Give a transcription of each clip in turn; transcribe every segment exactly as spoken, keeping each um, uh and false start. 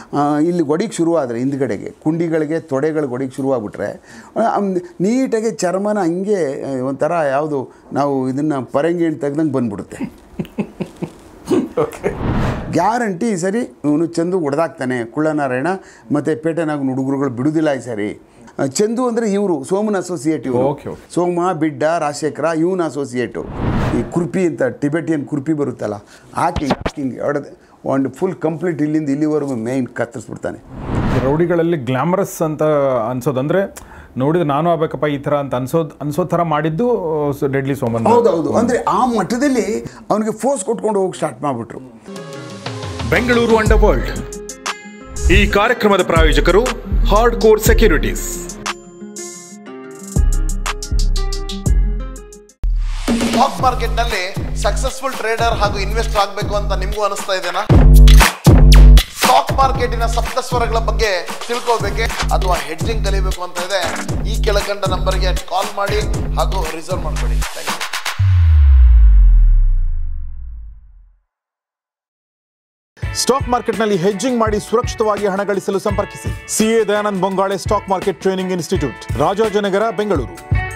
ಇಲ್ಲಿ ಒಡಿಗೆ ಶುರುವಾದರೆ ಹಿಂದ್ಗಡೆಗೆ ಕುಂಡಿಗಳಿಗೆ ತೊಡೆಗಳಿಗೆ ಒಡಿಗೆ ಶುರುವಾಗ್ಬಿಟ್ರೆ ನೀಟಾಗಿ ಚರ್ಮನ ಹಂಗೆ ಒಂಥರ ಯಾವುದು ನಾವು ಇದನ್ನು ಪರಂಗಿ ಹಣ್ಣು ತೆಗ್ದಂಗೆ ಬಂದ್ಬಿಡುತ್ತೆ. ಗ್ಯಾರಂಟಿ ಈ ಸರಿ ಇವನು ಚಂದು ಹೊಡೆದಾಕ್ತಾನೆ. ಕುಳ್ಳನಾರಾಯಣ ಮತ್ತು ಪೇಟೆನಾಗನ ಹುಡುಗರುಗಳು ಬಿಡುವುದಿಲ್ಲ ಈ ಸರಿ. ಚಂದು ಅಂದರೆ ಇವರು ಸೋಮನ ಅಸೋಸಿಯೇಟ್, ಇವರು ಸೋಮ ಬಿಡ್ಡ ರಾಜಶೇಖರ ಇವನ ಅಸೋಸಿಯೇಟು. ಈ ಕುರ್ಪಿ ಅಂತ ಟಿಬೆಟಿಯನ್ ಕುರ್ಪಿ ಬರುತ್ತಲ್ಲ ಹಾಕಿ ಹಿಂಗೆ ಹೊಡೆದು ಒಂದು ಫುಲ್ ಕಂಪ್ಲೀಟ್ ಇಲ್ಲಿಂದ ಇಲ್ಲಿವರೆಗೂ ಮೇಯ್ನ್ ಕತ್ತರಿಸ್ಬಿಡ್ತಾನೆ. ರೌಡಿಗಳಲ್ಲಿ ಗ್ಲಾಮರಸ್ ಅಂತ ಅನ್ಸೋದಂದರೆ ನೋಡಿದ್ರೆ ನಾನು ಆಗ್ಬೇಕಪ್ಪ ಈ ಥರ ಅಂತ ಅನ್ಸೋದು ಅನ್ಸೋ ಥರ ಮಾಡಿದ್ದು ಡೆಡ್ಲಿ ಸೋಮನ್. ಹೌದೌದು, ಅಂದರೆ ಆ ಮಟ್ಟದಲ್ಲಿ ಅವನಿಗೆ ಫೋರ್ಸ್ ಕೊಟ್ಕೊಂಡು ಹೋಗಿ ಸ್ಟಾರ್ಟ್ ಮಾಡಿಬಿಟ್ರು. ಬೆಂಗಳೂರು ಅಂಡರ್ ವರ್ಲ್ಡ್ ಈ ಕಾರ್ಯಕ್ರಮದ ಪ್ರಾಯೋಜಕರು hard core securities. Stock market ನಲ್ಲಿ ಸಕ್ಸಸ್ಫುಲ್ ಟ್ರೇಡರ್ ಹಾಗೂ ಇನ್ವೆಸ್ಟರ್ ಆಗಬೇಕು ಅಂತ ನಿಮಗೂ ಅನಿಸ್ತಾ ಇದೆನಾ? ಸ್ಟಾಕ್ ಮಾರ್ಕೆಟಿನ ಸಪ್ತಸ್ವರಗಳ ಬಗ್ಗೆ ತಿಳ್ಕೋಬೇಕೆ ಅಥವಾ ಹೆಡ್ಜಿಂಗ್ ಕಲಿಬೇಕು ಅಂತ ಇದೆ, ಈ ಕೆಳಕಂಡ ನಂಬರ್ಗೆ ಕಾಲ್ ಮಾಡಿ ಹಾಗೂ ರಿಸರ್ವ್ ಮಾಡ್ಕೊಳ್ಳಿ. ಸ್ಟಾಕ್ ಮಾರ್ಕೆಟ್ನಲ್ಲಿ ಹೆಡ್ಜಿಂಗ್ ಮಾಡಿ ಸುರಕ್ಷಿತವಾಗಿ ಹಣ ಗಳಿಸಲು ಸಂಪರ್ಕಿಸಿ CA Dayanand Bongale stock market training institute, Rajajinagar, Bengaluru.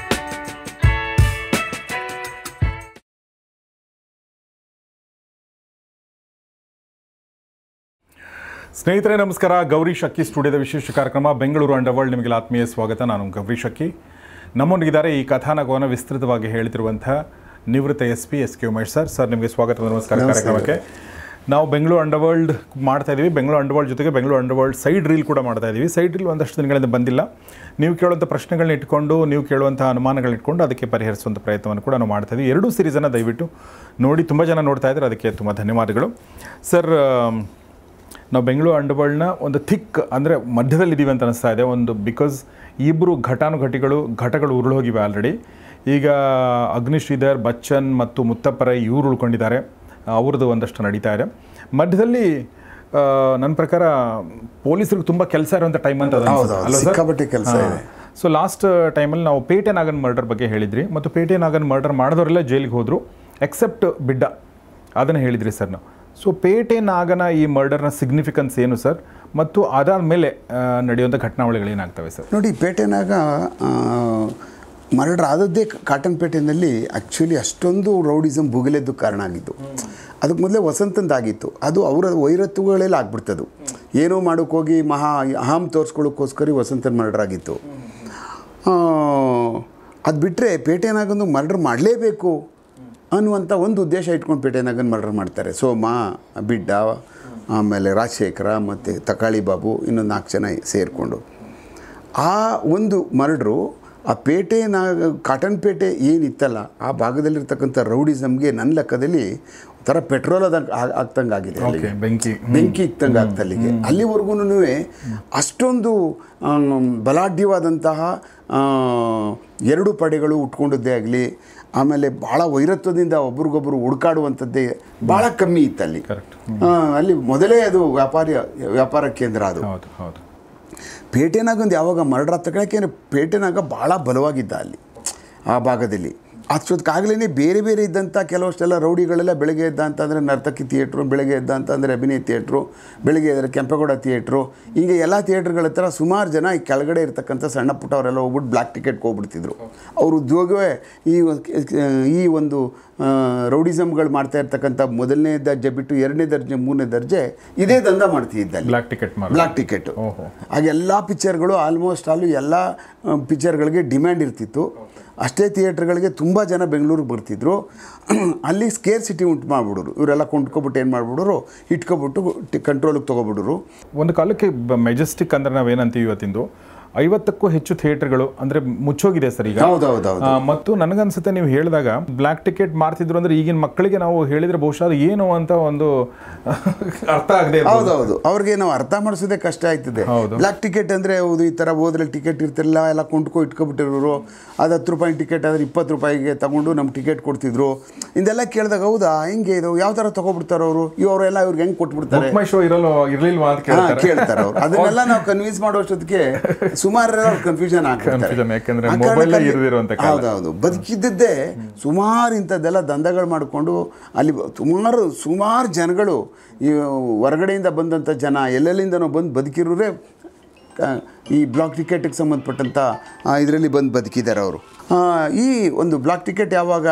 ಸ್ನೇಹಿತರೆ ನಮಸ್ಕಾರ. ಗೌರೀಶ್ ಅಕ್ಕಿ ಸ್ಟುಡಿಯೋದ ವಿಶೇಷ ಕಾರ್ಯಕ್ರಮ ಬೆಂಗಳೂರು ಅಂಡರ್ ವರ್ಲ್ಡ್ ನಿಮಗೆ ಆತ್ಮೀಯ ಸ್ವಾಗತ. ನಾನು ಗೌರೀಶ್ ಅಕ್ಕಿ. ನಮ್ಮೊಂದಿಗಿದ್ದಾರೆ ಈ ಕಥಾನಕವನ್ನು ವಿಸ್ತೃತವಾಗಿ ಹೇಳ್ತಿರುವಂತಹ ನಿವೃತ್ತ S P S K Umesh sir. Sir ನಿಮಗೆ ಸ್ವಾಗತ, ನಮಸ್ಕಾರ ಕಾರ್ಯಕ್ರಮಕ್ಕೆ. ನಾವು ಬೆಂಗಳೂರು ಅಂಡರ್ ವರ್ಲ್ಡ್ ಮಾಡ್ತಾ ಇದ್ದೀವಿ. ಬೆಂಗಳೂರು ಅಂಡರ್ ವರ್ಲ್ಡ್ ಜೊತೆಗೆ Bengaluru underworld side reel ಕೂಡ ಮಾಡ್ತಾ ಇದ್ದೀವಿ. ಸೈಡ್ ರೀಲ್ ಒಂದಷ್ಟು ದಿನಗಳಿಂದ ಬಂದಿಲ್ಲ. ನೀವು ಕೇಳುವಂಥ ಪ್ರಶ್ನೆಗಳನ್ನ ಇಟ್ಕೊಂಡು, ನೀವು ಕೇಳುವಂಥ ಅನುಮಾನಗಳನ್ನ ಇಟ್ಕೊಂಡು ಅದಕ್ಕೆ ಪರಿಹರಿಸುವಂಥ ಪ್ರಯತ್ನವನ್ನು ಕೂಡ ನಾವು ಮಾಡ್ತಾ ಇದ್ದೀವಿ. ಎರಡೂ ಸೀರೀಸನ್ನು ದಯವಿಟ್ಟು ನೋಡಿ. ತುಂಬ ಜನ ನೋಡ್ತಾ ಇದ್ದಾರೆ, ಅದಕ್ಕೆ ತುಂಬ ಧನ್ಯವಾದಗಳು ಸರ್. ನಾವು ಬೆಂಗಳೂರು ಅಂಡರ್ ವರ್ಲ್ಡ್ನ ಒಂದು ಥಿಕ್ ಅಂದರೆ ಮಧ್ಯದಲ್ಲಿದ್ದೀವಿ ಅಂತ ಅನಿಸ್ತಾ ಇದೆ. ಒಂದು ಬಿಕಾಸ್ ಇಬ್ಬರು ಘಟಾನುಘಟಿಗಳು ಘಟಗಳು ಉರುಳು ಹೋಗಿವೆ ಆಲ್ರೆಡಿ. ಈಗ ಅಗ್ನಿಶ್ರೀಧರ್, ಬಚ್ಚನ್ ಮತ್ತು ಮುತ್ತಪ್ಪರೈ ಇವರು ಉಳ್ಕೊಂಡಿದ್ದಾರೆ. ಅವ್ರದ್ದು ಒಂದಷ್ಟು ನಡೀತಾ ಇದೆ. ಮಧ್ಯದಲ್ಲಿ ನನ್ನ ಪ್ರಕಾರ ಪೊಲೀಸರಿಗೆ ತುಂಬ ಕೆಲಸ ಇರುವಂಥ ಟೈಮ್ ಅಂತ ಸಿಕ್ಕಾಪಟ್ಟೆ ಕೆಲಸ ಇದೆ. ಸೊ ಲಾಸ್ಟ್ ಟೈಮಲ್ಲಿ ನಾವು ಪೇಟೆ ನಾಗನ್ ಮರ್ಡರ್ ಬಗ್ಗೆ ಹೇಳಿದ್ರಿ, ಮತ್ತು ಪೇಟೆ ನಾಗನ್ ಮರ್ಡರ್ ಮಾಡಿದವರೆಲ್ಲ ಜೈಲಿಗೆ ಹೋದರು ಎಕ್ಸೆಪ್ಟ್ ಬಿಡ್ಡ, ಅದನ್ನು ಹೇಳಿದ್ರಿ ಸರ್ ನಾವು. ಸೊ ಪೇಟೆ ನಾಗನ ಈ ಮರ್ಡರ್ನ ಸಿಗ್ನಿಫಿಕೆನ್ಸ್ ಏನು ಸರ್, ಮತ್ತು ಅದಾದ ಮೇಲೆ ನಡೆಯುವಂಥ ಘಟನಾವಳಿಗಳು ಏನಾಗ್ತವೆ ಸರ್? ನೋಡಿ, ಪೇಟೆ ನಾಗ ಮರ್ಡರ್ ಆದದ್ದೇ ಕಾಟನ್ ಪೇಟೆಯಲ್ಲಿ ಆ್ಯಕ್ಚುಲಿ ಅಷ್ಟೊಂದು ರೌಡಿಸಮ್ ಭುಗಿಲೆದ್ದು ಕಾರಣ ಆಗಿತ್ತು. ಅದಕ್ಕೆ ಮೊದಲೇ ವಸಂತಂದಾಗಿತ್ತು. ಅದು ಅವರ ವೈರತ್ವಗಳೆಲ್ಲ ಆಗ್ಬಿಡ್ತದು. ಏನೋ ಮಾಡೋಕ್ಕೋಗಿ ಮಹಾ ಅಹಂ ತೋರಿಸ್ಕೊಳ್ಳೋಕ್ಕೋಸ್ಕರ ವಸಂತನ ಮರ್ಡರ್ ಆಗಿತ್ತು. ಅದು ಬಿಟ್ಟರೆ ಪೇಟೆನಾಗೊಂದು ಮರ್ಡರ್ ಮಾಡಲೇಬೇಕು ಅನ್ನುವಂಥ ಒಂದು ಉದ್ದೇಶ ಇಟ್ಕೊಂಡು ಪೇಟೆನಾಗನ್ ಮರ್ಡರ್ ಮಾಡ್ತಾರೆ. ಸೋಮ, ಬಿಡ್ಡ, ಆಮೇಲೆ ರಾಜಶೇಖರ ಮತ್ತು ತಕಾಳಿ ಬಾಬು, ಇನ್ನೊಂದು ನಾಲ್ಕು ಜನ ಸೇರಿಕೊಂಡು ಆ ಒಂದು ಮರ್ಡ್ರು ಆ ಪೇಟೆ ನಾ ಕಾಟನ್ ಪೇಟೆ ಏನಿತ್ತಲ್ಲ ಆ ಭಾಗದಲ್ಲಿರ್ತಕ್ಕಂಥ ರೌಡಿಸಮ್ಗೆ ನನ್ನ ಲೆಕ್ಕದಲ್ಲಿ ಒಂಥರ ಪೆಟ್ರೋಲ್ ಅದ ಆಗ್ತಂಗೆ ಆಗಿದೆ. ಬೆಂಕಿ ಬೆಂಕಿ ಇಕ್ತಂಗೆ ಆಗ್ತಾ ಅಲ್ಲಿಗೆ. ಅಲ್ಲಿವರೆಗೂ ಅಷ್ಟೊಂದು ಬಲಾಢ್ಯವಾದಂತಹ ಎರಡು ಪಡೆಗಳು ಉಟ್ಕೊಂಡದ್ದೇ ಆಗಲಿ, ಆಮೇಲೆ ಭಾಳ ವೈರತ್ವದಿಂದ ಒಬ್ರಿಗೊಬ್ಬರು ಹುಡುಕಾಡುವಂಥದ್ದೇ ಭಾಳ ಕಮ್ಮಿ ಇತ್ತು ಅಲ್ಲಿ. ಅಲ್ಲಿ ಮೊದಲೇ ಅದು ವ್ಯಾಪಾರಿ ವ್ಯಾಪಾರ ಕೇಂದ್ರ ಅದು. ಪೇಟೆನಾಗೊಂದು ಯಾವಾಗ ಮರ್ಡರ್ ಆಗ್ತಕ್ಕ, ಯಾಕೆಂದರೆ ಪೇಟೆನಾಗ ಭಾಳ ಬಲವಾಗಿದ್ದ ಅಲ್ಲಿ ಆ ಭಾಗದಲ್ಲಿ. ಅಷ್ಟೊತ್ತಿಗಾಗಲೇ ಬೇರೆ ಬೇರೆ ಇದ್ದಂಥ ಕೆಲವಷ್ಟೆಲ್ಲ ರೌಡಿಗಳೆಲ್ಲ ಬೆಳಗ್ಗೆ ಎದ್ದ ಅಂತಂದರೆ ನರ್ತಕಿ ಥಿಯೇಟ್ರು, ಬೆಳಗ್ಗೆ ಎದ್ದ ಅಂತಂದರೆ ಅಭಿನಯ ಥಿಯೇಟ್ರು, ಬೆಳಗ್ಗೆ ಎದ್ದರೆ ಕೆಂಪೇಗೌಡ ಥಿಯೇಟ್ರು, ಹೀಗೆ ಎಲ್ಲ ಥಿಯೇಟ್ರ್ಗಳ ಹತ್ರ ಸುಮಾರು ಜನ ಈ ಕೆಳಗಡೆ ಇರ್ತಕ್ಕಂಥ ಸಣ್ಣ ಪುಟ್ಟವರೆಲ್ಲ ಹೋಗ್ಬಿಟ್ಟು ಬ್ಲ್ಯಾಕ್ ಟಿಕೆಟ್ಗೆ ಹೋಗ್ಬಿಡ್ತಿದ್ರು. ಅವ್ರ ಉದ್ಯೋಗವೇ ಈ ಈ ಒಂದು ರೌಡಿಸಮ್ಗಳು ಮಾಡ್ತಾ ಇರ್ತಕ್ಕಂಥ ಮೊದಲನೇ ದರ್ಜೆ ಬಿಟ್ಟು ಎರಡನೇ ದರ್ಜೆ ಮೂರನೇ ದರ್ಜೆ ಇದೇ ದಂಧ ಮಾಡ್ತಿದ್ದ ಬ್ಲ್ಯಾಕ್ ಟಿಕೆಟ್ ಬ್ಲ್ಯಾಕ್ ಟಿಕೆಟು. ಹಾಗೆ ಎಲ್ಲ ಪಿಕ್ಚರ್ಗಳು ಆಲ್ಮೋಸ್ಟ್ ಆಲು ಎಲ್ಲ ಪಿಕ್ಚರ್ಗಳಿಗೆ ಡಿಮ್ಯಾಂಡ್ ಇರ್ತಿತ್ತು. ಅಷ್ಟೇ ಥಿಯೇಟ್ರ್ಗಳಿಗೆ ತುಂಬ ಜನ ಬೆಂಗಳೂರಿಗೆ ಬರ್ತಿದ್ರು. ಅಲ್ಲಿ ಸ್ಕೇರ್ ಸಿಟಿ ಉಂಟು ಮಾಡಿಬಿಡೋರು. ಇವರೆಲ್ಲ ಕೊಂಡ್ಕೊಬಿಟ್ಟು ಏನು ಮಾಡಿಬಿಡೋರು, ಇಟ್ಕೊಬಿಟ್ಟು ಟಿ ಕಂಟ್ರೋಲಿಗೆ ತೊಗೊಬಿಡೋರು. ಒಂದು ಕಾಲಕ್ಕೆ ಮೆಜೆಸ್ಟಿಕ್ ಅಂದರೆ ನಾವೇನಂತೀವಿ ಇವತ್ತಿಂದು ಐವತ್ತಕ್ಕೂ ಹೆಚ್ಚು ಥಿಯೇಟರ್ಗಳು ಅಂದರೆ ಮುಚ್ಚೋಗಿದೆ ಸರ್ ಈಗ. ಮತ್ತು ನನಗನ್ಸುತ್ತೆ ನೀವು ಹೇಳಿದಾಗ ಬ್ಲ್ಯಾಕ್ ಟಿಕೆಟ್ ಮಾಡ್ತಿದ್ರು ಅಂದರೆ ಈಗಿನ ಮಕ್ಕಳಿಗೆ ನಾವು ಹೇಳಿದರೆ ಬಹುಶಃ ಅದು ಏನು ಅಂತ ಒಂದು ಅರ್ಥ ಆಗದೆ. ಹೌದೌದು, ಅವ್ರಿಗೆ ನಾವು ಅರ್ಥ ಮಾಡಿಸೋದೇ ಕಷ್ಟ ಆಯ್ತದೆ. ಬ್ಲ್ಯಾಕ್ ಟಿಕೆಟ್ ಅಂದರೆ ಹೌದು, ಈ ಥರ ಹೋದ್ರೆ ಟಿಕೆಟ್ ಇರ್ತಿರಲಿಲ್ಲ, ಎಲ್ಲ ಕೊಂಡ್ಕೊ ಇಟ್ಕೊಬಿಟ್ಟಿರೋರು. ಅದು ಹತ್ತು ರೂಪಾಯಿ ಟಿಕೆಟ್ ಆದರೆ ಇಪ್ಪತ್ತು ರೂಪಾಯಿಗೆ ತಗೊಂಡು ನಮ್ಗೆ ಟಿಕೆಟ್ ಕೊಡ್ತಿದ್ರು. ಇದೆಲ್ಲ ಕೇಳಿದಾಗ ಹೌದಾ ಹಿಂಗೆ ಇದು ಯಾವ ಥರ ತೊಗೊಬಿಡ್ತಾರೆ ಅವರು, ಇವರೆಲ್ಲ ಇವ್ರಿಗೆ ಹೆಂಗೆ ಕೊಟ್ಬಿಡ್ತಾರೆ ಇರಲಿಲ್ವಾ ಅಂತ ಕೇಳ್ತಾರೆ ಅವರು. ಅದನ್ನೆಲ್ಲ ನಾವು ಕನ್ವಿನ್ಸ್ ಮಾಡೋಷ್ಟೊತ್ತಿಗೆ ಸುಮಾರು ಕನ್ಫ್ಯೂಷನ್ Confusion, ಯಾಕಂದ್ರೆ mobile ಇರದಿರುವಂತ ಕಾಲ. ಹೌದೌದು ಬದುಕಿದ್ದದ್ದೇ ಸುಮಾರು ಇಂಥದ್ದೆಲ್ಲ ದಂಧೆಗಳು ಮಾಡಿಕೊಂಡು ಅಲ್ಲಿ ಸುಮಾರು ಸುಮಾರು ಜನಗಳು ಈ ಹೊರಗಡೆಯಿಂದ ಬಂದಂಥ ಜನ ಎಲ್ಲೆಲ್ಲಿಂದನೋ ಬಂದು ಬದುಕಿರೋರೇ ಈ ಬ್ಲಾಕ್ ಟಿಕೆಟ್ಗೆ ಸಂಬಂಧಪಟ್ಟಂಥ ಇದರಲ್ಲಿ ಬಂದು ಬದುಕಿದ್ದಾರೆ ಅವರು. ಈ ಒಂದು ಬ್ಲಾಕ್ ಟಿಕೆಟ್ ಯಾವಾಗ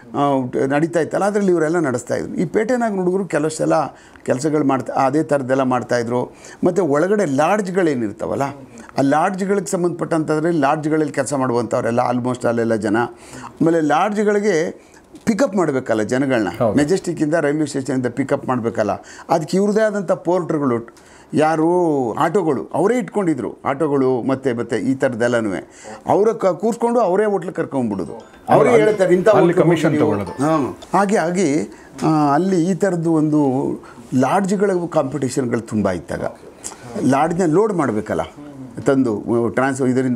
ನಡೀತಾ ಇತ್ತಲ್ಲ ಅದರಲ್ಲಿ ಇವರೆಲ್ಲ ನಡೆಸ್ತಾಯಿದ್ರು. ಈ ಪೇಟೆನಾಗ ಹುಡುಗರು ಕೆಲವಷ್ಟೆಲ್ಲ ಕೆಲಸಗಳು ಮಾಡ್ತಾ ಅದೇ ಥರದ್ದೆಲ್ಲ ಮಾಡ್ತಾಯಿದ್ರು. ಮತ್ತು ಒಳಗಡೆ ಲಾಡ್ಜ್ಗಳೇನಿರ್ತಾವಲ್ಲ ಆ ಲಾಡ್ಜ್ಗಳಿಗೆ ಸಂಬಂಧಪಟ್ಟಂಥದ್ರಲ್ಲಿ ಲಾಡ್ಜ್ಗಳಲ್ಲಿ ಕೆಲಸ ಮಾಡುವಂಥವರೆಲ್ಲ ಆಲ್ಮೋಸ್ಟ್ ಅಲ್ಲೆಲ್ಲ ಜನ. ಆಮೇಲೆ ಲಾಡ್ಜ್ಗಳಿಗೆ ಪಿಕಪ್ ಮಾಡಬೇಕಲ್ಲ ಜನಗಳನ್ನ, ಮೆಜೆಸ್ಟಿಕ್ಕಿಂದ ರೈಲ್ವೆ ಸ್ಟೇಷನಿಂದ ಪಿಕಪ್ ಮಾಡಬೇಕಲ್ಲ, ಅದಕ್ಕೆ ಇವ್ರದ್ದೇ ಆದಂಥ ಪೋರ್ಟ್ರ್ಗಳು ಯಾರು ಆಟೋಗಳು ಅವರೇ ಇಟ್ಕೊಂಡಿದ್ರು. ಆಟೋಗಳು ಮತ್ತು ಮತ್ತು ಈ ಥರದ್ದೆಲ್ಲನೂ ಅವರ ಕ ಕೂರಿಸ್ಕೊಂಡು ಅವರೇ ಹೋಟ್ಲಿಗೆ ಕರ್ಕೊಂಡ್ಬಿಡೋದು, ಅವರೇ ಹೇಳ್ತಾರೆ ಇಂಥ ಕಮಿಷನ್ ತಗೊಳ್ಳೋದು. ಹಾಂ ಹಾಗೆ ಆಗಿ ಅಲ್ಲಿ ಈ ಥರದ್ದು ಒಂದು ಲಾಡ್ಜ್ಗಳ ಕಾಂಪಿಟೇಷನ್ಗಳು ತುಂಬ ಇದ್ದಾಗ ಲಾಡ್ಜ್ನ ಲೋಡ್ ಮಾಡಬೇಕಲ್ಲ ತಂದು ಟ್ರಾನ್ಸ್ ಇದರಿಂದ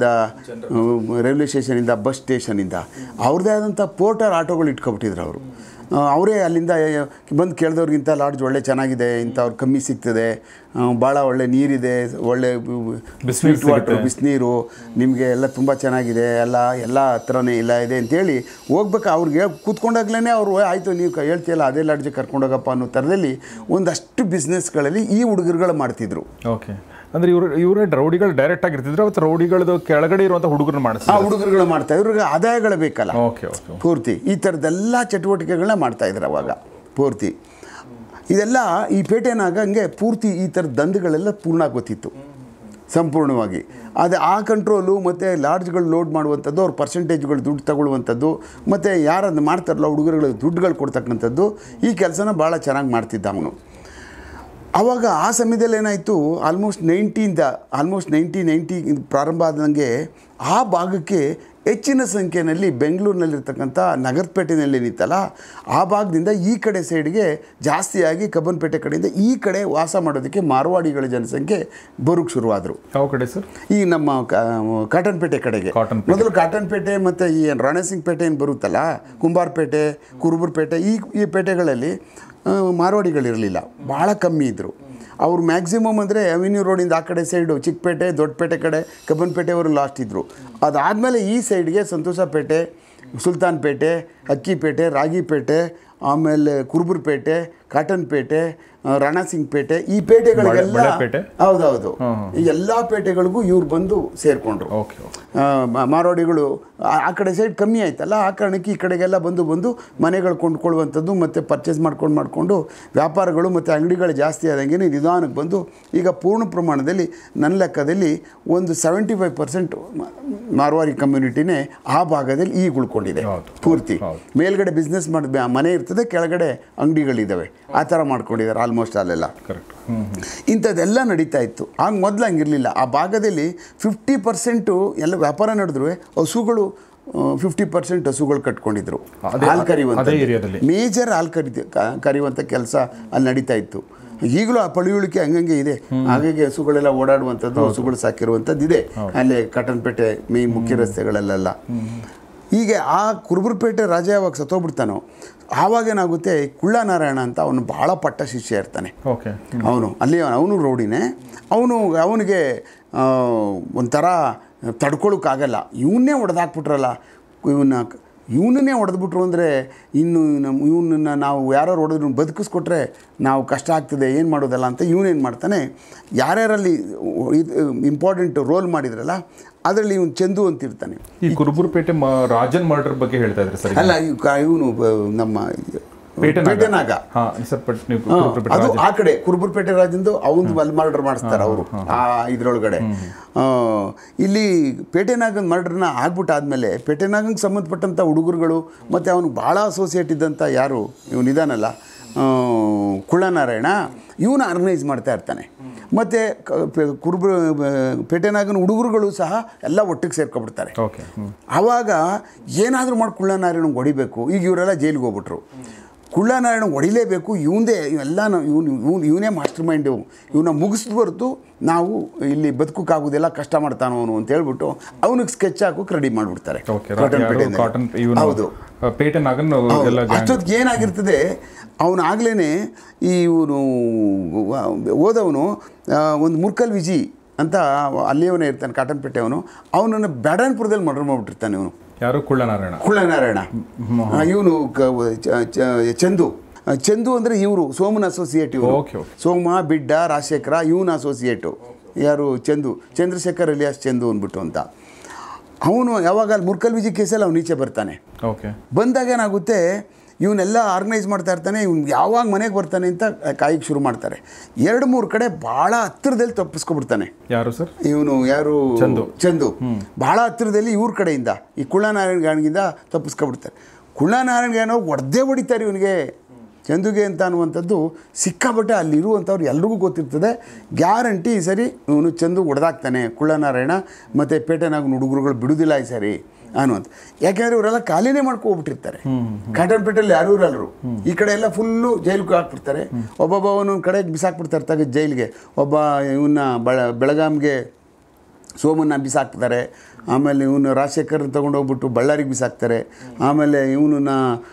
ರೈಲ್ವೆ ಸ್ಟೇಷನಿಂದ ಬಸ್ ಸ್ಟೇಷನಿಂದ ಅವ್ರದ್ದೇ ಆದಂಥ ಪೋರ್ಟರ್ ಆಟೋಗಳು ಇಟ್ಕೊಬಿಟ್ಟಿದ್ರು ಅವರು. ಅವರೇ ಅಲ್ಲಿಂದ ಬಂದು ಕೇಳಿದವ್ರಿಗಿಂತ ಲಾಡ್ಜ್ ಒಳ್ಳೆ ಚೆನ್ನಾಗಿದೆ, ಇಂಥವ್ರು ಕಮ್ಮಿ ಸಿಗ್ತದೆ, ಭಾಳ ಒಳ್ಳೆ ನೀರಿದೆ, ಒಳ್ಳೆ ಸ್ವೀಟ್ ವಾಟ್ರು ಬಿಸಿನೀರು ನಿಮಗೆ ಎಲ್ಲ ತುಂಬ ಚೆನ್ನಾಗಿದೆ, ಎಲ್ಲ ಎಲ್ಲ ಹತ್ರನೇ ಇಲ್ಲ ಇದೆ ಅಂತೇಳಿ ಹೋಗ್ಬೇಕು. ಅವ್ರಿಗೆ ಕೂತ್ಕೊಂಡಾಗ್ಲೇ ಅವರು ಆಯಿತು ನೀವು ಹೇಳ್ತೀಯಲ್ಲ ಅದೇ ಲಾಡ್ಜಿಗೆ ಕರ್ಕೊಂಡೋಗಪ್ಪ ಅನ್ನೋ ಥರದಲ್ಲಿ ಒಂದಷ್ಟು ಬಿಸ್ನೆಸ್ಗಳಲ್ಲಿ ಈ ಹುಡುಗರುಗಳು ಮಾಡ್ತಿದ್ರು. ಓಕೆ, ಅಂದ್ರೆ ಇವರು ಇವರೇ ರೌಡಿಗಳು ಡೈರೆಕ್ಟ್ ಆಗಿರ್ತಿದ್ರು, ಅವತ್ತು ರೌಡಿಗಳದ್ದು ಕೆಳಗಡೆ ಇರುವಂಥ ಹುಡುಗರು ಮಾಡಿಸ್ತಾರೆ. ಆ ಹುಡುಗರುಗಳು ಮಾಡ್ತಾ ಇವ್ರಿಗೆ ಆದಾಯಗಳು ಬೇಕಲ್ಲ ಓಕೆ ಓಕೆ ಪೂರ್ತಿ ಈ ಥರದ್ದೆಲ್ಲ ಚಟುವಟಿಕೆಗಳನ್ನ ಮಾಡ್ತಾಯಿದ್ರು ಅವಾಗ ಪೂರ್ತಿ. ಇದೆಲ್ಲ ಈ ಪೇಟೆನಾಗ ಹಂಗೆ ಪೂರ್ತಿ ಈ ಥರದ ದಂಧೆಗಳೆಲ್ಲ ಪೂರ್ಣ ಗೊತ್ತಿತ್ತು ಸಂಪೂರ್ಣವಾಗಿ. ಅದು ಆ ಕಂಟ್ರೋಲು ಮತ್ತು ಲಾಡ್ಜ್ಗಳು ಲೋಡ್ ಮಾಡುವಂಥದ್ದು, ಅವ್ರ ಪರ್ಸೆಂಟೇಜ್ಗಳು ದುಡ್ಡು ತಗೊಳ್ಳುವಂಥದ್ದು, ಮತ್ತು ಯಾರನ್ನು ಮಾಡ್ತಾರಲ್ಲ ಹುಡುಗರುಗಳು ದುಡ್ಡುಗಳು ಕೊಡ್ತಕ್ಕಂಥದ್ದು, ಈ ಕೆಲಸನ ಭಾಳ ಚೆನ್ನಾಗಿ ಮಾಡ್ತಿದ್ದ ಅವನು. ಆವಾಗ ಆ ಸಮಯದಲ್ಲಿ ಏನಾಯಿತು, ಆಲ್ಮೋಸ್ಟ್ ನೈಂಟಿಯಿಂದ ಆಲ್ಮೋಸ್ಟ್ ನೈಂಟಿ ನೈಂಟಿ ಪ್ರಾರಂಭ ಆದಂಗೆ ಆ ಭಾಗಕ್ಕೆ ಹೆಚ್ಚಿನ ಸಂಖ್ಯೆಯಲ್ಲಿ ಬೆಂಗಳೂರಿನಲ್ಲಿರ್ತಕ್ಕಂಥ ನಗರಪೇಟೆನಲ್ಲಿ ಏನಿತ್ತಲ್ಲ ಆ ಭಾಗದಿಂದ ಈ ಕಡೆ ಸೈಡ್ಗೆ ಜಾಸ್ತಿಯಾಗಿ ಕಬ್ಬನ್ಪೇಟೆ ಕಡೆಯಿಂದ ಈ ಕಡೆ ವಾಸ ಮಾಡೋದಕ್ಕೆ ಮಾರ್ವಾಡಿಗಳ ಜನಸಂಖ್ಯೆ ಬರೋಕ್ಕೆ ಶುರುವಾದರು. ಯಾವ ಕಡೆ ಸರ್? ಈ ನಮ್ಮ ಕಾಟನ್ಪೇಟೆ ಕಡೆಗೆ. ಮೊದಲು ಕಾಟನ್ಪೇಟೆ ಮತ್ತು ಈ ರಾಣಸಿಂಗ್ ಪೇಟೆ ಏನು ಬರುತ್ತಲ್ಲ, ಕುಂಬಾರಪೇಟೆ, ಕುರುಬುರಪೇಟೆ, ಈ ಈ ಪೇಟೆಗಳಲ್ಲಿ ಮಾರ್ವಾಡಿಗಳಿರಲಿಲ್ಲ, ಭಾಳ ಕಮ್ಮಿ ಇದ್ದರು. ಅವ್ರು ಮ್ಯಾಕ್ಸಿಮಮ್ ಅಂದರೆ ಅವೆನ್ಯೂ ರೋಡಿಂದ ಆ ಕಡೆ ಸೈಡು ಚಿಕ್ಕಪೇಟೆ, ದೊಡ್ಡಪೇಟೆ ಕಡೆ, ಕಬ್ಬನ್ಪೇಟೆಯವರು ಲಾಸ್ಟ್ ಇದ್ದರು. ಅದಾದಮೇಲೆ ಈ ಸೈಡ್ಗೆ ಸಂತೋಷಪೇಟೆ, ಸುಲ್ತಾನ್ಪೇಟೆ, ಅಕ್ಕಿಪೇಟೆ, ರಾಗಿಪೇಟೆ, ಆಮೇಲೆ ಕುರುಬುರಪೇಟೆ, ಕಾಟನ್ಪೇಟೆ, ರಾಣಸಿಂಗ್ ಪೇಟೆ, ಈ ಪೇಟೆಗಳಿಗೆಲ್ಲ ಹೌದೌದು ಈ ಎಲ್ಲ ಪೇಟೆಗಳಿಗೂ ಇವ್ರು ಬಂದು ಸೇರಿಕೊಂಡ್ರು. ಮಾರೋಡಿಗಳು ಆ ಕಡೆ ಸೈಡ್ ಕಮ್ಮಿ ಆಯ್ತಲ್ಲ, ಆ ಕಾರಣಕ್ಕೆ ಈ ಕಡೆಗೆಲ್ಲ ಬಂದು ಬಂದು ಮನೆಗಳು ಕೊಂಡ್ಕೊಳ್ಳುವಂಥದ್ದು ಮತ್ತು ಪರ್ಚೇಸ್ ಮಾಡ್ಕೊಂಡು ಮಾಡಿಕೊಂಡು ವ್ಯಾಪಾರಗಳು ಮತ್ತು ಅಂಗಡಿಗಳು ಜಾಸ್ತಿ ಆದಂಗೆ ನಿಧಾನಕ್ಕೆ ಬಂದು ಈಗ ಪೂರ್ಣ ಪ್ರಮಾಣದಲ್ಲಿ ನನ್ನ ಲೆಕ್ಕದಲ್ಲಿ ಒಂದು ಸೆವೆಂಟಿ ಫೈವ್ ಪರ್ಸೆಂಟ್ ಮಾರ್ವಾಡಿ ಕಮ್ಯುನಿಟಿನೇ ಆ ಭಾಗದಲ್ಲಿ ಈಗ ಉಳ್ಕೊಂಡಿದೆ ಪೂರ್ತಿ. ಮೇಲ್ಗಡೆ ಬಿಸ್ನೆಸ್ ಮಾಡಿ ಮನೆ ಇರ್ತದೆ, ಕೆಳಗಡೆ ಅಂಗಡಿಗಳಿದ್ದಾವೆ, ಆ ಥರ ಮಾಡ್ಕೊಂಡಿದ್ದಾರೆ ಆಲ್ಮೋಸ್ಟ್ ಅಲ್ಲೆಲ್ಲ. ಇಂಥದ್ದೆಲ್ಲ ನಡೀತಾ ಇತ್ತು. ಆಗ ಮೊದಲು ಹಂಗಿರಲಿಲ್ಲ. ಆ ಭಾಗದಲ್ಲಿ ಫಿಫ್ಟಿ ಪರ್ಸೆಂಟು ಎಲ್ಲ ವ್ಯಾಪಾರ ನಡೆದ್ರು ಹಸುಗಳು ಫಿಫ್ಟಿ ಪರ್ಸೆಂಟ್ ಹಸುಗಳು ಕಟ್ಕೊಂಡಿದ್ರು. ಹಾಲು ಕರೆಯುವಂಥ ಮೇಜರ್ ಹಾಲು ಕರಿ ಕರೆಯುವಂಥ ಕೆಲಸ ಅಲ್ಲಿ ನಡೀತಾ ಇತ್ತು. ಈಗಲೂ ಆ ಪಳಿಯುಳಿಕೆ ಹಂಗಂಗೆ ಇದೆ. ಹಾಗಾಗಿ ಹಸುಗಳೆಲ್ಲ ಓಡಾಡುವಂಥದ್ದು, ಹಸುಗಳು ಸಾಕಿರುವಂಥದ್ದು ಇದೆ ಅಲ್ಲೇ ಕಾಟನ್ಪೇಟೆ ಮೇನ್ ಮುಖ್ಯ ರಸ್ತೆಗಳಲ್ಲೆಲ್ಲ. ಹೀಗೆ ಆ ಕುರುಬುರಪೇಟೆ ರಾಜ ಯಾವಾಗ ಸತ್ತೋಗ್ಬಿಡ್ತಾನೋ ಆವಾಗೇನಾಗುತ್ತೆ, ಕುಳ್ಳನಾರಾಯಣ ಅಂತ ಅವನು ಭಾಳ ಪಟ್ಟ ಶಿಷ್ಯ ಇರ್ತಾನೆ. ಓಕೆ, ಅವನು ಅಲ್ಲಿ ಅವನು ರೌಡಿನೇ. ಅವನು ಅವನಿಗೆ ಒಂಥರ ತಡ್ಕೊಳಕ್ಕಾಗಲ್ಲ, ಇವನ್ನೇ ಹೊಡೆದಾಕ್ಬಿಟ್ರಲ್ಲ, ಇವನ್ನ ಇವನನ್ನೇ ಹೊಡೆದ್ಬಿಟ್ರು ಅಂದರೆ ಇನ್ನು ನಮ್ಮ ಇವನನ್ನು ನಾವು ಯಾರು ಹೊಡೆದ್ರು ಬದುಕಿಸ್ಕೊಟ್ರೆ ನಾವು ಕಷ್ಟ ಆಗ್ತದೆ, ಏನು ಮಾಡೋದಲ್ಲ ಅಂತ ಇವನೇನು ಮಾಡ್ತಾನೆ, ಯಾರ್ಯಾರಲ್ಲಿ ಇಂಪಾರ್ಟೆಂಟ್ ರೋಲ್ ಮಾಡಿದ್ರಲ್ಲ ಅದರಲ್ಲಿ ಇವನು ಚಂದು ಅಂತಿರ್ತಾನೆ. ಈ ಕುರುಬುರಪೇಟೆ ರಾಜನ್ ಮರ್ಡರ್ ಬಗ್ಗೆ ಹೇಳ್ತಾ ಇದ್ರೆ ಸರ್? ಅಲ್ಲ, ಇವನು ನಮ್ಮ ಪೇಟೆನಾಗ ಅದು ಆ ಕಡೆ ಕುರುಬುರಪೇಟೆ ರಾಜಂದು ಅವನು ಅಲ್ಲಿ ಮರ್ಡರ್ ಮಾಡಿಸ್ತಾರೆ ಅವರು ಆ ಇದ್ರೊಳಗಡೆ. ಇಲ್ಲಿ ಪೇಟೆನಾಗನ್ ಮರ್ಡರ್ನ ಆಗ್ಬಿಟ್ಟಾದ್ಮೇಲೆ ಪೇಟೆನಾಗಂಗೆ ಸಂಬಂಧಪಟ್ಟಂಥ ಹುಡುಗರುಗಳು ಮತ್ತು ಅವನು ಭಾಳ ಅಸೋಸಿಯೇಟ್ ಇದ್ದಂಥ ಯಾರು ಇವನಿದಾನಲ್ಲ ಕುಳ್ಳನಾರಾಯಣ, ಇವನು ಆರ್ಗನೈಸ್ ಮಾಡ್ತಾ ಇರ್ತಾನೆ. ಮತ್ತು ಕುರುಬ ಪೇಟೆನಾಗನ ಹುಡುಗರುಗಳು ಸಹ ಎಲ್ಲ ಒಟ್ಟಿಗೆ ಸೇರ್ಕೊಬಿಡ್ತಾರೆ. ಆವಾಗ ಏನಾದರೂ ಮಾಡಿ ಕುಳ್ಳನಾರಾಯಣಂಗೆ ಹೊಡಿಬೇಕು. ಈಗ ಇವರೆಲ್ಲ ಜೈಲಿಗೆ ಹೋಗ್ಬಿಟ್ರು. ಕುಳ್ಳನಾರಾಯಣ ಹೊಡಿಲೇಬೇಕು, ಇವಂದೇ ಎಲ್ಲ ಇವನು ಇವನು ಇವನೇ ಮಾಸ್ಟರ್ ಮೈಂಡು, ಇವನ್ನ ಮುಗಿಸಿದ ಹೊರತು ನಾವು ಇಲ್ಲಿ ಬದುಕೋಕ್ಕಾಗೋದಿಲ್ಲ, ಕಷ್ಟ ಮಾಡ್ತಾನೋ ಅವನು ಅಂತ ಹೇಳ್ಬಿಟ್ಟು ಅವನಿಗೆ ಸ್ಕೆಚ್ ಹಾಕೋಕೆ ರೆಡಿ ಮಾಡಿಬಿಡ್ತಾರೆ. ಹೌದು, ಅಷ್ಟೊತ್ತಿಗೆ ಏನಾಗಿರ್ತದೆ, ಅವನಾಗ್ಲೇ ಈ ಇವನು ಓದವನು ಒಂದು ಮುರ್ಕಲ್ ವಿಜಿ ಅಂತ ಅಲ್ಲಿಯವನೇ ಇರ್ತಾನೆ, ಕಾಟನ್ಪೇಟೆ ಅವನು. ಅವನನ್ನು ಬ್ಯಾಡನ್ಪುರದಲ್ಲಿ ಮರ್ಡರ್ ಮಾಡಿಬಿಟ್ಟಿರ್ತಾನೆ ಇವನು. ಯಾರು? ಕುಳ್ಳನಾರಾಯಣ. ಕುಳ್ಳನಾರಾಯಣ ಇವನು ಚಂದು. ಚಂದು ಅಂದರೆ ಇವರು ಸೋಮನ ಅಸೋಸಿಯೇಟ್. ಇವರು ಸೋಮ, ಬಿಡ್ಡ, ರಾಜಶೇಖರ ಇವನ ಅಸೋಸಿಯೇಟು. ಯಾರು? ಚಂದು, ಚಂದ್ರಶೇಖರ್ ಅಲಿಯಾಸ್ ಚಂದು ಅಂದ್ಬಿಟ್ಟು ಅಂತ. ಅವನು ಯಾವಾಗ ಅಲ್ಲಿ ಮುರ್ಕಲ್ ವಿಜಿ ಕೇಸಲ್ಲಿ ಅವ್ನು ಈಚೆ ಬರ್ತಾನೆ. ಓಕೆ. ಬಂದಾಗ ಏನಾಗುತ್ತೆ, ಇವನ್ನೆಲ್ಲ ಆರ್ಗನೈಸ್ ಮಾಡ್ತಾ ಇರ್ತಾನೆ. ಇವ್ನು ಯಾವಾಗ ಮನೆಗೆ ಬರ್ತಾನೆ ಅಂತ ಕಾಯಿಗೆ ಶುರು ಮಾಡ್ತಾರೆ. ಎರಡು ಮೂರು ಕಡೆ ಭಾಳ ಹತ್ತಿರದಲ್ಲಿ ತಪ್ಪಿಸ್ಕೊಬಿಡ್ತಾನೆ. ಯಾರು ಸರ್? ಇವನು ಯಾರು? ಚಂದು. ಚಂದು ಭಾಳ ಹತ್ತಿರದಲ್ಲಿ ಇವ್ರ ಕಡೆಯಿಂದ ಈ ಕುಳ್ಳನಾರಾಯಣ ಗಾಣಿಗಿಂದ ತಪ್ಪಿಸ್ಕೊಬಿಡ್ತಾರೆ. ಕುಳ್ಳನಾರಾಯಣ ಗಾಣೋ ಹೊಡೆದೇ ಹೊಡಿತಾರೆ ಇವನಿಗೆ, ಚಂದುಗೆ ಅಂತ ಅನ್ನುವಂಥದ್ದು ಸಿಕ್ಕಾಬಟ್ಟೆ ಅಲ್ಲಿರುವಂಥವ್ರು ಎಲ್ರಿಗೂ ಗೊತ್ತಿರ್ತದೆ. ಗ್ಯಾರಂಟಿ ಈ ಸರಿ ಇವನು ಚಂದು ಹೊಡೆದಾಕ್ತಾನೆ ಕುಳ್ಳನಾರಾಯಣ, ಮತ್ತು ಪೇಟೆನಾಗ ಹುಡುಗರುಗಳು ಬಿಡುವುದಿಲ್ಲ ಈ ಸರಿ ಅನ್ನುವಂಥ. ಯಾಕೆಂದರೆ ಇವರೆಲ್ಲ ಖಾಲಿನೇ ಮಾಡ್ಕೊಬಿಟ್ಟಿರ್ತಾರೆ. ಕಾಟನ್ಪೇಟೆಯಲ್ಲಿ ಯಾರೂ ಇರಲ್ಲರು. ಈ ಕಡೆ ಎಲ್ಲ ಫುಲ್ಲು ಜೈಲಿಗೆ ಹಾಕ್ಬಿಡ್ತಾರೆ. ಒಬ್ಬೊಬ್ಬ ಒಂದೊಂದು ಕಡೆಗೆ ಬಿಸಾಕ್ಬಿಡ್ತಾರೆ ತೆಗೆದು ಜೈಲಿಗೆ. ಒಬ್ಬ ಇವನ್ನ ಬಳ ಬೆಳಗಾಂಗೆ ಸೋಮನ್ನ ಬಿಸಾಕ್ತಾರೆ. ಆಮೇಲೆ ಇವನು ರಾಜಶೇಖರ್ ತೊಗೊಂಡೋಗ್ಬಿಟ್ಟು ಬಳ್ಳಾರಿಗೆ ಬಿಸಾಕ್ತಾರೆ. ಆಮೇಲೆ ಇವನನ್ನ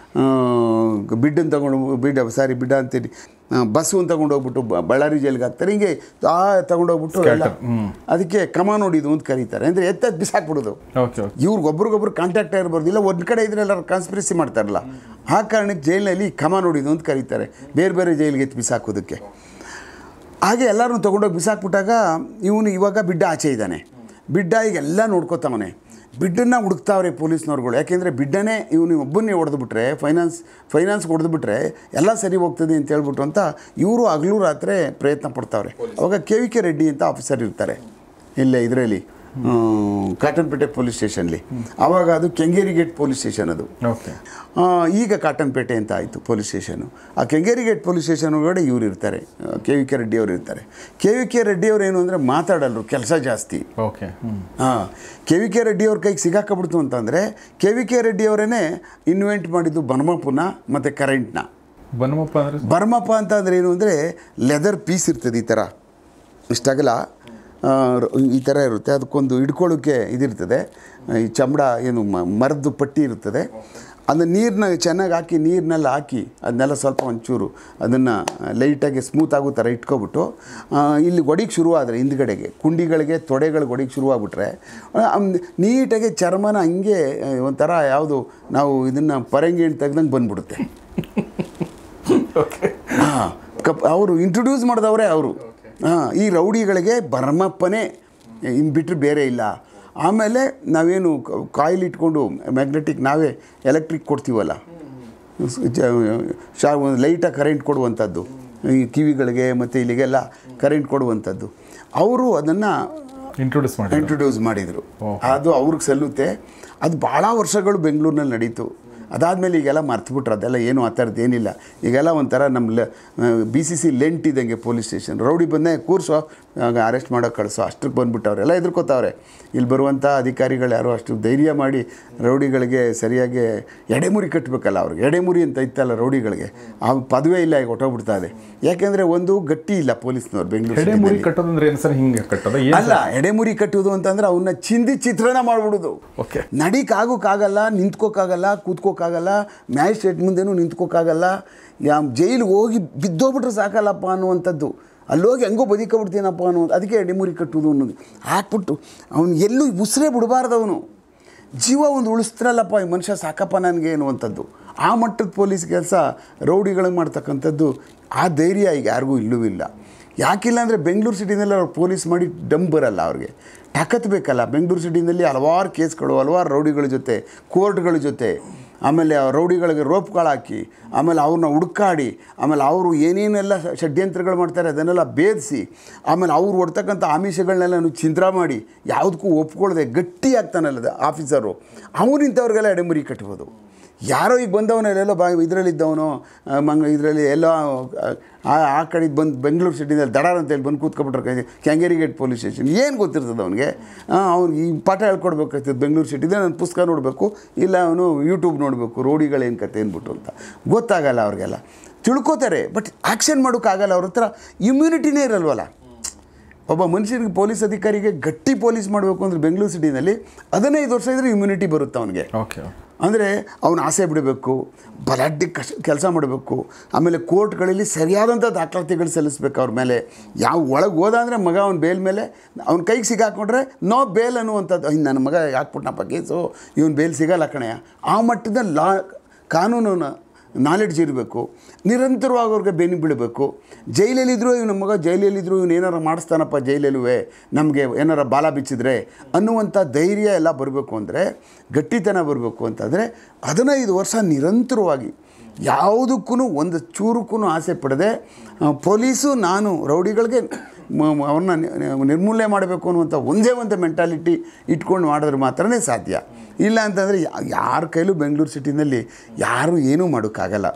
ಬಿಡ್ಡನ್ನು ತೊಗೊಂಡು ಬಿಡ್ಡ ಸಾರಿ ಬಿಡ್ಡ ಅಂತೇಳಿ ಬಸ್ಸನ್ನು ತೊಗೊಂಡೋಗ್ಬಿಟ್ಟು ಬಳ್ಳಾರಿ ಜೈಲಿಗೆ ಹಾಕ್ತಾರೆ. ಹಿಂಗೆ ಆ ತೊಗೊಂಡೋಗ್ಬಿಟ್ಟು ಎಲ್ಲ ಅದಕ್ಕೆ ಕಮ ನೋಡಿದ್ದು ಅಂತ ಕರೀತಾರೆ. ಅಂದರೆ ಎತ್ತದ್ದು ಬಿಸಾಕ್ಬಿಡೋದು. ಇವ್ರಿಗೊಬ್ರಿಗೊಬ್ರು ಕಾಂಟ್ಯಾಕ್ಟ್ ಆಗಿರ್ಬಾರ್ದು. ಇಲ್ಲ ಒಂದು ಕಡೆ ಇದ್ರೆ ಎಲ್ಲರೂ ಕಾನ್ಸ್ಪಿರಸಿ ಮಾಡ್ತಾರಲ್ಲ, ಆ ಕಾರಣಕ್ಕೆ ಜೈಲಿನಲ್ಲಿ ಕಮ ನೋಡಿದ್ದು ಅಂತ ಕರೀತಾರೆ, ಬೇರೆ ಬೇರೆ ಜೈಲಿಗೆ ಎತ್ತು ಬಿಸಾಕೋದಕ್ಕೆ. ಹಾಗೆ ಎಲ್ಲರೂ ತೊಗೊಂಡೋಗಿ ಬಿಸಾಕ್ಬಿಟ್ಟಾಗ ಇವನು ಇವಾಗ ಬಿಡ್ಡ ಆಚೆ ಇದ್ದಾನೆ. ಬಿಡ್ಡ ಈಗ ಎಲ್ಲ ನೋಡ್ಕೋತಾವನೆ. ಬಿಡ್ಡನ್ನು ಹುಡುಕ್ತಾವ್ರೆ ಪೊಲೀಸ್ನವ್ರುಗಳು. ಯಾಕೆಂದರೆ ಬಿಡ್ಡನೇ ಇವನು ಒಬ್ಬನ್ನೇ ಹೊಡೆದ್ಬಿಟ್ರೆ, ಫೈನಾನ್ಸ್ ಫೈನಾನ್ಸ್ಗೆ ಹೊಡೆದ್ಬಿಟ್ರೆ ಎಲ್ಲ ಸರಿ ಹೋಗ್ತದೆ ಅಂತ ಹೇಳ್ಬಿಟ್ಟು ಅಂತ ಇವರು ಹಗಲು ರಾತ್ರಿ ಪ್ರಯತ್ನ ಪಡ್ತಾವ್ರೆ. ಅವಾಗ ಕೆ ವಿ ಕೆ ರೆಡ್ಡಿ ಅಂತ ಆಫೀಸರ್ ಇರ್ತಾರೆ ಇಲ್ಲೇ ಇದರಲ್ಲಿ ಕಾಟನ್ಪೇಟೆ ಪೊಲೀಸ್ ಸ್ಟೇಷನ್ಲಿ. ಆವಾಗ ಅದು ಕೆಂಗೇರಿ ಗೇಟ್ ಪೊಲೀಸ್ ಸ್ಟೇಷನ್ ಅದು. ಓಕೆ. ಈಗ ಕಾಟನ್ಪೇಟೆ ಅಂತ ಆಯಿತು ಪೊಲೀಸ್ ಸ್ಟೇಷನು. ಆ ಕೆಂಗೇರಿ ಗೇಟ್ ಪೊಲೀಸ್ ಸ್ಟೇಷನ್ ಒಳಗಡೆ ಇವ್ರು ಇರ್ತಾರೆ, ಕೆ ವಿ ಕೆ ರೆಡ್ಡಿ ಅವರು ಇರ್ತಾರೆ. ಕೆ ವಿ ಕೆ ರೆಡ್ಡಿ ಅವ್ರು ಏನು ಅಂದರೆ ಮಾತಾಡಲ್ರು, ಕೆಲಸ ಜಾಸ್ತಿ. ಓಕೆ. ಹಾಂ, ಕೆ ವಿ ಕೆ ರೆಡ್ಡಿ ಅವ್ರ ಕೈಗೆ ಸಿಗಾಕಬಿಡ್ತು ಅಂತಂದರೆ ಕೆ ವಿ ಕೆ ರೆಡ್ಡಿ ಅವರೇ ಇನ್ವೆಂಟ್ ಮಾಡಿದ್ದು ಬರ್ಮಪ್ಪನ ಮತ್ತು ಕರೆಂಟ್ನ. ಬರ್ಮಪ್ಪ ಅಂದರೆ ಬರ್ಮಪ್ಪ ಅಂತ ಅಂದರೆ ಏನು ಅಂದರೆ ಲೆದರ್ ಪೀಸ್ ಇರ್ತದೆ ಈ ಥರ, ಇಷ್ಟಾಗಲ್ಲ ಈ ಥರ ಇರುತ್ತೆ. ಅದಕ್ಕೊಂದು ಹಿಡ್ಕೊಳ್ಳೋಕ್ಕೆ ಇದಿರ್ತದೆ, ಈ ಚಮಡ ಏನು ಮರದ್ದು ಪಟ್ಟಿ ಇರ್ತದೆ. ಅದನ್ನು ನೀರನ್ನ ಚೆನ್ನಾಗಿ ಹಾಕಿ ನೀರಿನೆಲ್ಲ ಹಾಕಿ ಅದನ್ನೆಲ್ಲ ಸ್ವಲ್ಪ ಒಂಚೂರು ಅದನ್ನು ಲೈಟಾಗಿ ಸ್ಮೂತ್ ಆಗೋ ಥರ ಇಟ್ಕೊಬಿಟ್ಟು ಇಲ್ಲಿ ಒಡಿಗೆ ಶುರುವಾದರೆ ಹಿಂದ್ಗಡೆಗೆ ಕುಂಡಿಗಳಿಗೆ ತೊಡೆಗಳಿಗೆ ಒಡಿಗೆ ಶುರುವಾಗ್ಬಿಟ್ರೆ ನೀಟಾಗಿ ಚರ್ಮನ ಹಂಗೆ ಒಂಥರ ಯಾವುದು ನಾವು ಇದನ್ನು ಪರಂಗಿ ಹಣ್ಣು ತೆಗ್ದಂಗೆ ಬಂದ್ಬಿಡುತ್ತೆ. ಹಾಂ, ಕಪ್ ಅವರು ಇಂಟ್ರೊಡ್ಯೂಸ್ ಮಾಡಿದವರೇ ಅವರು. ಹಾಂ, ಈ ರೌಡಿಗಳಿಗೆ ಬರ್ಮಪ್ಪನೇ ಇನ್ನು ಬಿಟ್ಟರೆ ಬೇರೆ ಇಲ್ಲ. ಆಮೇಲೆ ನಾವೇನು ಕಾಯಿಲ್ ಇಟ್ಕೊಂಡು ಮ್ಯಾಗ್ನೆಟಿಕ್ ನಾವೇ ಎಲೆಕ್ಟ್ರಿಕ್ ಕೊಡ್ತೀವಲ್ಲ, ಶಾ ಒಂದು ಲೈಟಾಗಿ ಕರೆಂಟ್ ಕೊಡುವಂಥದ್ದು ಈ ಕಿವಿಗಳಿಗೆ ಮತ್ತು ಇಲ್ಲಿಗೆಲ್ಲ ಕರೆಂಟ್ ಕೊಡುವಂಥದ್ದು, ಅವರು ಅದನ್ನು ಇಂಟ್ರೊಡ್ಯೂಸ್ ಮಾಡಿ ಇಂಟ್ರೊಡ್ಯೂಸ್ ಮಾಡಿದರು. ಅದು ಅವ್ರಿಗೆ ಸಲ್ಲುತ್ತೆ. ಅದು ಭಾಳ ವರ್ಷಗಳು ಬೆಂಗಳೂರಿನಲ್ಲಿ ನಡೀತು. ಅದಾದಮೇಲೆ ಈಗೆಲ್ಲ ಮರ್ತುಬಿಟ್ರು, ಅದೆಲ್ಲ ಏನು ಆ ಥರದ್ದು ಏನಿಲ್ಲ. ಈಗೆಲ್ಲ ಒಂಥರ ನಮ್ಮ ಲ ಬಿ ಸಿ ಸಿ ಲೆಂಟ್ ಇದ್ದಂಗೆ ಪೊಲೀಸ್ ಸ್ಟೇಷನ್. ರೌಡಿ ಬಂದೇ ಕೂರಿಸೋ ಅರೆಸ್ಟ್ ಮಾಡೋಕೆ ಕಳಿಸೋ ಅಷ್ಟಕ್ಕೆ ಬಂದುಬಿಟ್ಟವ್ರೆ. ಎಲ್ಲ ಎದುರ್ಕೋತಾವ್ರೆ. ಇಲ್ಲಿ ಬರುವಂಥ ಅಧಿಕಾರಿಗಳು ಯಾರೋ ಅಷ್ಟು ಧೈರ್ಯ ಮಾಡಿ ರೌಡಿಗಳಿಗೆ ಸರಿಯಾಗಿ ಎಡೆಮುರಿ ಕಟ್ಟಬೇಕಲ್ಲ. ಅವ್ರಿಗೆ ಎಡೆಮುರಿ ಅಂತ ಇತ್ತಲ್ಲ ರೌಡಿಗಳಿಗೆ, ಆ ಪದವೇ ಇಲ್ಲ, ಈಗ ಹೊಟ್ಟೋಗ್ಬಿಡ್ತಾ ಇದೆ. ಯಾಕೆಂದರೆ ಒಂದು ಗಟ್ಟಿ ಇಲ್ಲ ಪೊಲೀಸ್ನವ್ರು ಬೆಂಗಳೂರು. ಎಡೆಮುರಿ ಕಟ್ಟೋದಂದ್ರೆ ಏನು ಸರ್? ಹಿಂಗೆ ಕಟ್ಟೋದು ಅಲ್ಲ, ಎಡೆಮುರಿ ಕಟ್ಟೋದು ಅಂತಂದ್ರೆ ಅವನ್ನ ಚಿಂದಿ ಚಿತ್ರಣ ಮಾಡಿಬಿಡೋದು. ಓಕೆ. ನಡಿಕಾಗೋಕ್ಕಾಗಲ್ಲ, ನಿಂತ್ಕೋಕ್ಕಾಗಲ್ಲ, ಕೂತ್ಕೋಕ್ಕಾಗಲ್ಲ, ಮ್ಯಾಜಿಸ್ಟ್ರೇಟ್ ಮುಂದೆನೂ ನಿಂತ್ಕೋಕ್ಕಾಗಲ್ಲ. ಯಾ ಜೈಲಿಗೆ ಹೋಗಿ ಬಿದ್ದೋಗ್ಬಿಟ್ರೆ ಸಾಕಲ್ಲಪ್ಪ ಅನ್ನುವಂಥದ್ದು. ಅಲ್ಲೋಗಿ ಹೆಂಗೋ ಬದುಕೊಬಿಡ್ತೀನಪ್ಪ ಅನ್ನೋದು. ಅದಕ್ಕೆ ಎಡೆಮುರಿ ಕಟ್ಟುವುದು ಅನ್ನೋದು ಹಾಕ್ಬಿಟ್ಟು ಅವನು ಎಲ್ಲೂ ಉಸಿರೇ ಬಿಡಬಾರ್ದು. ಅವನು ಜೀವ ಒಂದು ಉಳಿಸ್ತಾರಲ್ಲಪ್ಪ ಈ ಮನುಷ್ಯ, ಸಾಕಪ್ಪ ನನಗೆ ಅನ್ನುವಂಥದ್ದು. ಆ ಮಟ್ಟದ ಪೊಲೀಸ್ ಕೆಲಸ ರೌಡಿಗಳಿಗೆ ಮಾಡ್ತಕ್ಕಂಥದ್ದು. ಆ ಧೈರ್ಯ ಈಗ ಯಾರಿಗೂ ಇಲ್ಲೂ ಇಲ್ಲ. ಯಾಕಿಲ್ಲ ಅಂದರೆ ಬೆಂಗಳೂರು ಸಿಟಿನಲ್ಲಿ ಅವ್ರು ಪೊಲೀಸ್ ಮಾಡಿ ಡಮ್ ಬರಲ್ಲ, ಅವ್ರಿಗೆ ತಾಕತ್ತು ಬೇಕಲ್ಲ. ಬೆಂಗಳೂರು ಸಿಟಿನಲ್ಲಿ ಹಲವಾರು ಕೇಸ್ಗಳು, ಹಲವಾರು ರೌಡಿಗಳ ಜೊತೆ, ಕೋರ್ಟ್ಗಳ ಜೊತೆ, ಆಮೇಲೆ ರೌಡಿಗಳಿಗೆ ರೋಪ್ಗಳು ಹಾಕಿ, ಆಮೇಲೆ ಅವ್ರನ್ನ ಹುಡುಕಾಡಿ, ಆಮೇಲೆ ಅವರು ಏನೇನೆಲ್ಲ ಷಡ್ಯಂತ್ರಗಳು ಮಾಡ್ತಾರೆ ಅದನ್ನೆಲ್ಲ ಭೇದಿಸಿ, ಆಮೇಲೆ ಅವ್ರು ಹೊಡ್ತಕ್ಕಂಥ ಆಮಿಷಗಳನ್ನೆಲ್ಲ ಚಿಂತ್ರ ಮಾಡಿ ಯಾವುದಕ್ಕೂ ಒಪ್ಕೊಳ್ಳದೆ ಗಟ್ಟಿ ಆಗ್ತಾನಲ್ಲ ಆಫೀಸರು, ಅವನಿಂಥವ್ರಿಗೆಲ್ಲ ಎಡೆಮುರಿ ಕಟ್ಬೋದು. ಯಾರೋ ಈಗ ಬಂದವನೆಲ್ಲೆಲ್ಲೋ ಬಾ ಇದರಲ್ಲಿದ್ದವನು ಮಂಗ ಇದರಲ್ಲಿ ಎಲ್ಲೋ ಆ ಆ ಕಡೆ ಬಂದು ಬೆಂಗಳೂರು ಸಿಟಿನಲ್ಲಿ ದಡಾರ್ ಅಂತೇಳಿ ಬಂದು ಕೂತ್ಕೊಬಿಟ್ರೆ ಕೆಂಗೇರಿ ಗೇಟ್ ಪೊಲೀಸ್ ಸ್ಟೇಷನ್ ಏನು ಗೊತ್ತಿರ್ತದೆ ಅವನಿಗೆ? ಅವ್ನಿಗೆ ಈ ಪಾಠ ಹೇಳ್ಕೊಡ್ಬೇಕಾಗ್ತದೆ. ಬೆಂಗಳೂರು ಸಿಟಿದೆ ನಾನು ಪುಸ್ತಕ ನೋಡಬೇಕು, ಇಲ್ಲ ಅವನು ಯೂಟ್ಯೂಬ್ ನೋಡಬೇಕು, ರೋಡಿಗಳೇನು ಕತೆ ಅಂದ್ಬಿಟ್ಟು ಅಂತ ಗೊತ್ತಾಗಲ್ಲ ಅವ್ರಿಗೆಲ್ಲ. ತಿಳ್ಕೊತಾರೆ, ಬಟ್ ಆ್ಯಕ್ಷನ್ ಮಾಡೋಕ್ಕಾಗಲ್ಲ. ಅವ್ರ ಹತ್ರ ಇಮ್ಯುನಿಟಿನೇ ಇರಲ್ವಲ್ಲ. ಒಬ್ಬ ಮನುಷ್ಯನಿಗೆ, ಪೊಲೀಸ್ ಅಧಿಕಾರಿಗೆ ಗಟ್ಟಿ ಪೊಲೀಸ್ ಮಾಡಬೇಕು ಅಂದರೆ ಬೆಂಗಳೂರು ಸಿಟಿನಲ್ಲಿ ಹದಿನೈದು ವರ್ಷ ಇದ್ದರೆ ಇಮ್ಯುನಿಟಿ ಬರುತ್ತೆ ಅವನಿಗೆ. ಓಕೆ. ಅಂದರೆ ಅವನ ಆಸೆ ಬಿಡಬೇಕು, ಬಲಾಢ್ಯ ಕಷ್ಟ ಕೆಲಸ ಮಾಡಬೇಕು, ಆಮೇಲೆ ಕೋರ್ಟ್ಗಳಲ್ಲಿ ಸರಿಯಾದಂಥ ದಾಖಲಾತಿಗಳು ಸಲ್ಲಿಸ್ಬೇಕು ಅವ್ರ ಮೇಲೆ. ಯಾವ ಒಳಗೆ ಹೋದ ಅಂದರೆ ಮಗ ಅವ್ನ ಬೇಲ್ ಮೇಲೆ ಅವ್ನ ಕೈಗೆ ಸಿಗಾಕೊಂಡ್ರೆ ನೋ ಬೇಲ್ ಅನ್ನುವಂಥದ್ದು. ಇನ್ನು ನನ್ನ ಮಗ ಹಾಕ್ಬಿಟ್ನಪ್ಪ ಕೇಸು, ಇವನು ಬೇಲ್ ಸಿಗಲ್ಲ ಕಣೆಯ, ಆ ಮಟ್ಟದ ಲಾ ಕಾನೂನನ್ನು ನಾಲೆಡ್ಜ್ ಇರಬೇಕು. ನಿರಂತರವಾಗಿ ಅವ್ರಿಗೆ ಬೆನ್ನು ಬೀಳಬೇಕು. ಜೈಲಲ್ಲಿದ್ದರೂ ಇವನ ಮಗ ಜೈಲಲ್ಲಿದ್ದರೂ ಇವನು ಏನಾರು ಮಾಡಿಸ್ತಾನಪ್ಪ ಜೈಲಲ್ಲೂ ನಮಗೆ ಏನಾರ ಬಾಲ ಬಿಚ್ಚಿದ್ರೆ ಅನ್ನುವಂಥ ಧೈರ್ಯ ಎಲ್ಲ ಬರಬೇಕು. ಅಂದರೆ ಗಟ್ಟಿತನ ಬರಬೇಕು ಅಂತಂದರೆ ಹದಿನೈದು ವರ್ಷ ನಿರಂತರವಾಗಿ ಯಾವುದಕ್ಕೂ ಒಂದು ಚೂರಕ್ಕೂ ಆಸೆ ಪಡದೆ ಪೊಲೀಸು ನಾನು ರೌಡಿಗಳಿಗೆ ಅವ್ರನ್ನ ನಿರ್ಮೂಲನೆ ಮಾಡಬೇಕು ಅನ್ನುವಂಥ ಒಂದೇ ಒಂದು ಮೆಂಟಾಲಿಟಿ ಇಟ್ಕೊಂಡು ಮಾಡಿದ್ರೆ ಮಾತ್ರನೇ ಸಾಧ್ಯ. ಇಲ್ಲ ಅಂತಂದರೆ ಯಾರ ಕೈಲೂ ಬೆಂಗಳೂರು ಸಿಟಿನಲ್ಲಿ ಯಾರೂ ಏನೂ ಮಾಡೋಕ್ಕಾಗಲ್ಲ.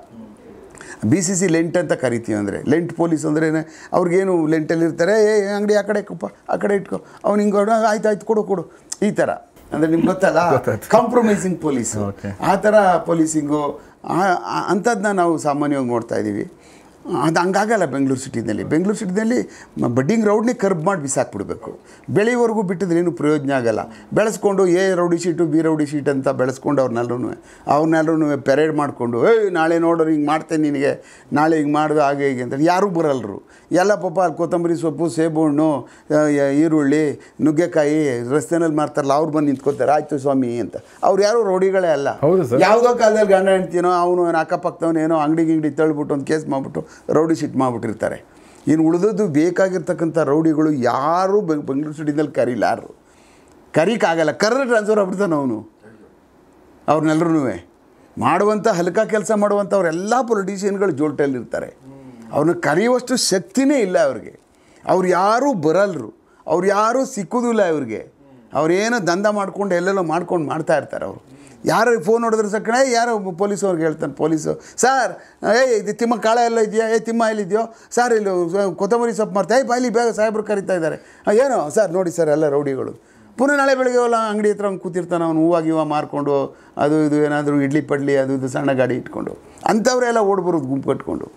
ಬಿ ಸಿ ಸಿ ಲೆಂಟ್ ಅಂತ ಕರಿತೀವಿ. ಅಂದರೆ ಲೆಂಟ್ ಪೊಲೀಸ್ ಅಂದ್ರೆ ಅವ್ರಿಗೇನು ಲೆಂಟಲ್ಲಿರ್ತಾರೆ, ಏ ಅಂಗಡಿ ಆ ಕಡೆ ಇಕ್ಕಪ್ಪ, ಆ ಕಡೆ ಇಟ್ಕೊ, ಅವ್ನು ಹಿಂಗೆ ಆಯ್ತು ಆಯ್ತು ಕೊಡು ಕೊಡು ಈ ಥರ. ಅಂದರೆ ನಿಮ್ಗೆ ಗೊತ್ತಲ್ಲ, ಕಾಂಪ್ರಮೈಸಿಂಗ್ ಪೊಲೀಸು, ಆ ಥರ ಪೊಲೀಸಿಂಗು ಅಂಥದ್ದನ್ನ ನಾವು ಸಾಮಾನ್ಯವಾಗಿ ನೋಡ್ತಾ ಇದ್ದೀವಿ. ಅದು ಹಂಗಾಗಲ್ಲ ಬೆಂಗಳೂರು ಸಿಟಿನಲ್ಲಿ. ಬೆಂಗಳೂರು ಸಿಟಿನಲ್ಲಿ ಬಡ್ಡಿಂಗ್ ರೌಡ್ನೇ ಕರ್ಬ್ ಮಾಡಿ ಬಿಸಾಕ್ಬಿಡ್ಬೇಕು. ಬೆಳೆವರೆಗೂ ಬಿಟ್ಟಿದ್ರೆ ಏನು ಪ್ರಯೋಜನ ಆಗಲ್ಲ. ಬೆಳೆಸ್ಕೊಂಡು A rowdy sheet B rowdy sheet ಅಂತ ಬೆಳೆಸ್ಕೊಂಡು ಅವ್ರನ್ನೆಲ್ಲರೂ ಅವ್ರನ್ನೆಲ್ಲರೂ ಪೆರೇಡ್ ಮಾಡಿಕೊಂಡು ಏಯ್ ನಾಳೆ ನೋಡೋರು ಹಿಂಗೆ ಮಾಡ್ತೇನೆ ನಿನಗೆ, ನಾಳೆ ಹಿಂಗೆ ಮಾಡ್ದು ಹಾಗೆ ಹೀಗೆ ಅಂತ ಯಾರೂ ಬರಲ್ಲರು. ಎಲ್ಲ ಪಾಪ ಅಲ್ಲಿ ಕೊತ್ತಂಬರಿ ಸೊಪ್ಪು, ಸೇಬು ಹಣ್ಣು, ಈರುಳ್ಳಿ, ನುಗ್ಗೆಕಾಯಿ ರಸ್ತೆನಲ್ಲಿ ಮಾರ್ತಾರಲ್ಲ, ಅವ್ರು ಬಂದು ನಿಂತ್ಕೋತಾರೆ ಆಯ್ತು ಸ್ವಾಮಿ ಅಂತ. ಅವ್ರು ಯಾರು ರೌಡಿಗಳೇ ಅಲ್ಲ. ಯಾವುದೋ ಕಾಲದಲ್ಲಿ ಗಂಡ ಹೆಂಡ್ತಿನೋ ಅವನು ಅಕ್ಕಪಕ್ಕದವನೇನೋ ಅಂಗಡಿ ಗಿಂಗಡಿ ತಳ್ಳಿಬಿಟ್ಟು ಒಂದು ಕೇಸ್ ಮಾಡಿಬಿಟ್ಟು ರೌಡಿ ಶೀಟ್ ಮಾಡಿಬಿಟ್ಟಿರ್ತಾರೆ. ಇನ್ನು ಉಳಿದದ್ದು ಬೇಕಾಗಿರ್ತಕ್ಕಂಥ ರೌಡಿಗಳು ಯಾರೂ ಬೆಂಗಳೂರು ಸಿಟಿನಲ್ಲಿ ಕರೀಲಾರು, ಕರೀಕಾಗಲ್ಲ. ಕರ್ರ ಟ್ರಾನ್ಸ್ಫರ್ ಆಗ್ಬಿಡ್ತಾನೆ ಅವನು. ಅವ್ರನ್ನೆಲ್ಲರೂ ಮಾಡುವಂಥ ಹಲ್ಕ ಕೆಲಸ ಮಾಡುವಂಥವ್ರೆಲ್ಲ ಪೊಲಿಟಿಷಿಯನ್ಗಳು ಜೋಲ್ಟಲ್ಲಿರ್ತಾರೆ. ಅವ್ರನ್ನ ಕರೆಯುವಷ್ಟು ಶಕ್ತಿನೇ ಇಲ್ಲ ಅವ್ರಿಗೆ. ಅವ್ರು ಯಾರೂ ಬರಲ್ರು, ಅವ್ರು ಯಾರೂ ಸಿಕ್ಕೋದಿಲ್ಲ ಇವ್ರಿಗೆ. ಅವ್ರೇನೋ ದಂಧ ಮಾಡ್ಕೊಂಡು ಎಲ್ಲೆಲ್ಲೋ ಮಾಡ್ಕೊಂಡು ಮಾಡ್ತಾ ಇರ್ತಾರೆ. ಅವರು ಯಾರು ಫೋನ್ ಹೊಡೆದ್ರೆ ಸಕ್ಕಣೆ ಯಾರೋ ಪೊಲೀಸವ್ರಿಗೆ ಹೇಳ್ತಾನೆ ಪೊಲೀಸು, ಸರ್ ಏಯ್ ಇದು ತಿಮ್ಮ ಕಾಳ ಎಲ್ಲ ಇದೆಯಾ, ಏ ತಿಮ್ಮ ಎಲ್ಲಿದೆಯೋ ಸರ್, ಇಲ್ಲಿ ಕೊತ್ತಂಬರಿ ಸೊಪ್ಪು ಮಾಡ್ತಾ ಏಯ್ ಬಾಯ್ಲಿ ಬೇಗ ಸಾಹೇಬ್ರು ಕರೀತಾ ಇದ್ದಾರೆ. ಏನೋ ಸರ್ ನೋಡಿ ಸರ್ ಎಲ್ಲ ರೌಡಿಗಳು. ಪುನಃ ನಾಳೆ ಬೆಳಗ್ಗೆ ಎಲ್ಲ ಅಂಗಡಿ ಹತ್ರ ಅವ್ನು ಕೂತಿರ್ತಾನೆ, ಅವ್ನು ಹೂವು ಗಿವ ಮಾರ್ಕೊಂಡು ಅದು ಇದು ಏನಾದರೂ ಇಡ್ಲಿ ಪಡ್ಲಿ ಅದು ಇದು ಸಣ್ಣ ಗಾಡಿ ಇಟ್ಕೊಂಡು ಅಂಥವರೆಲ್ಲ ಓಡ್ಬರೋದು ಗುಂಪು ಕಟ್ಕೊಂಡು.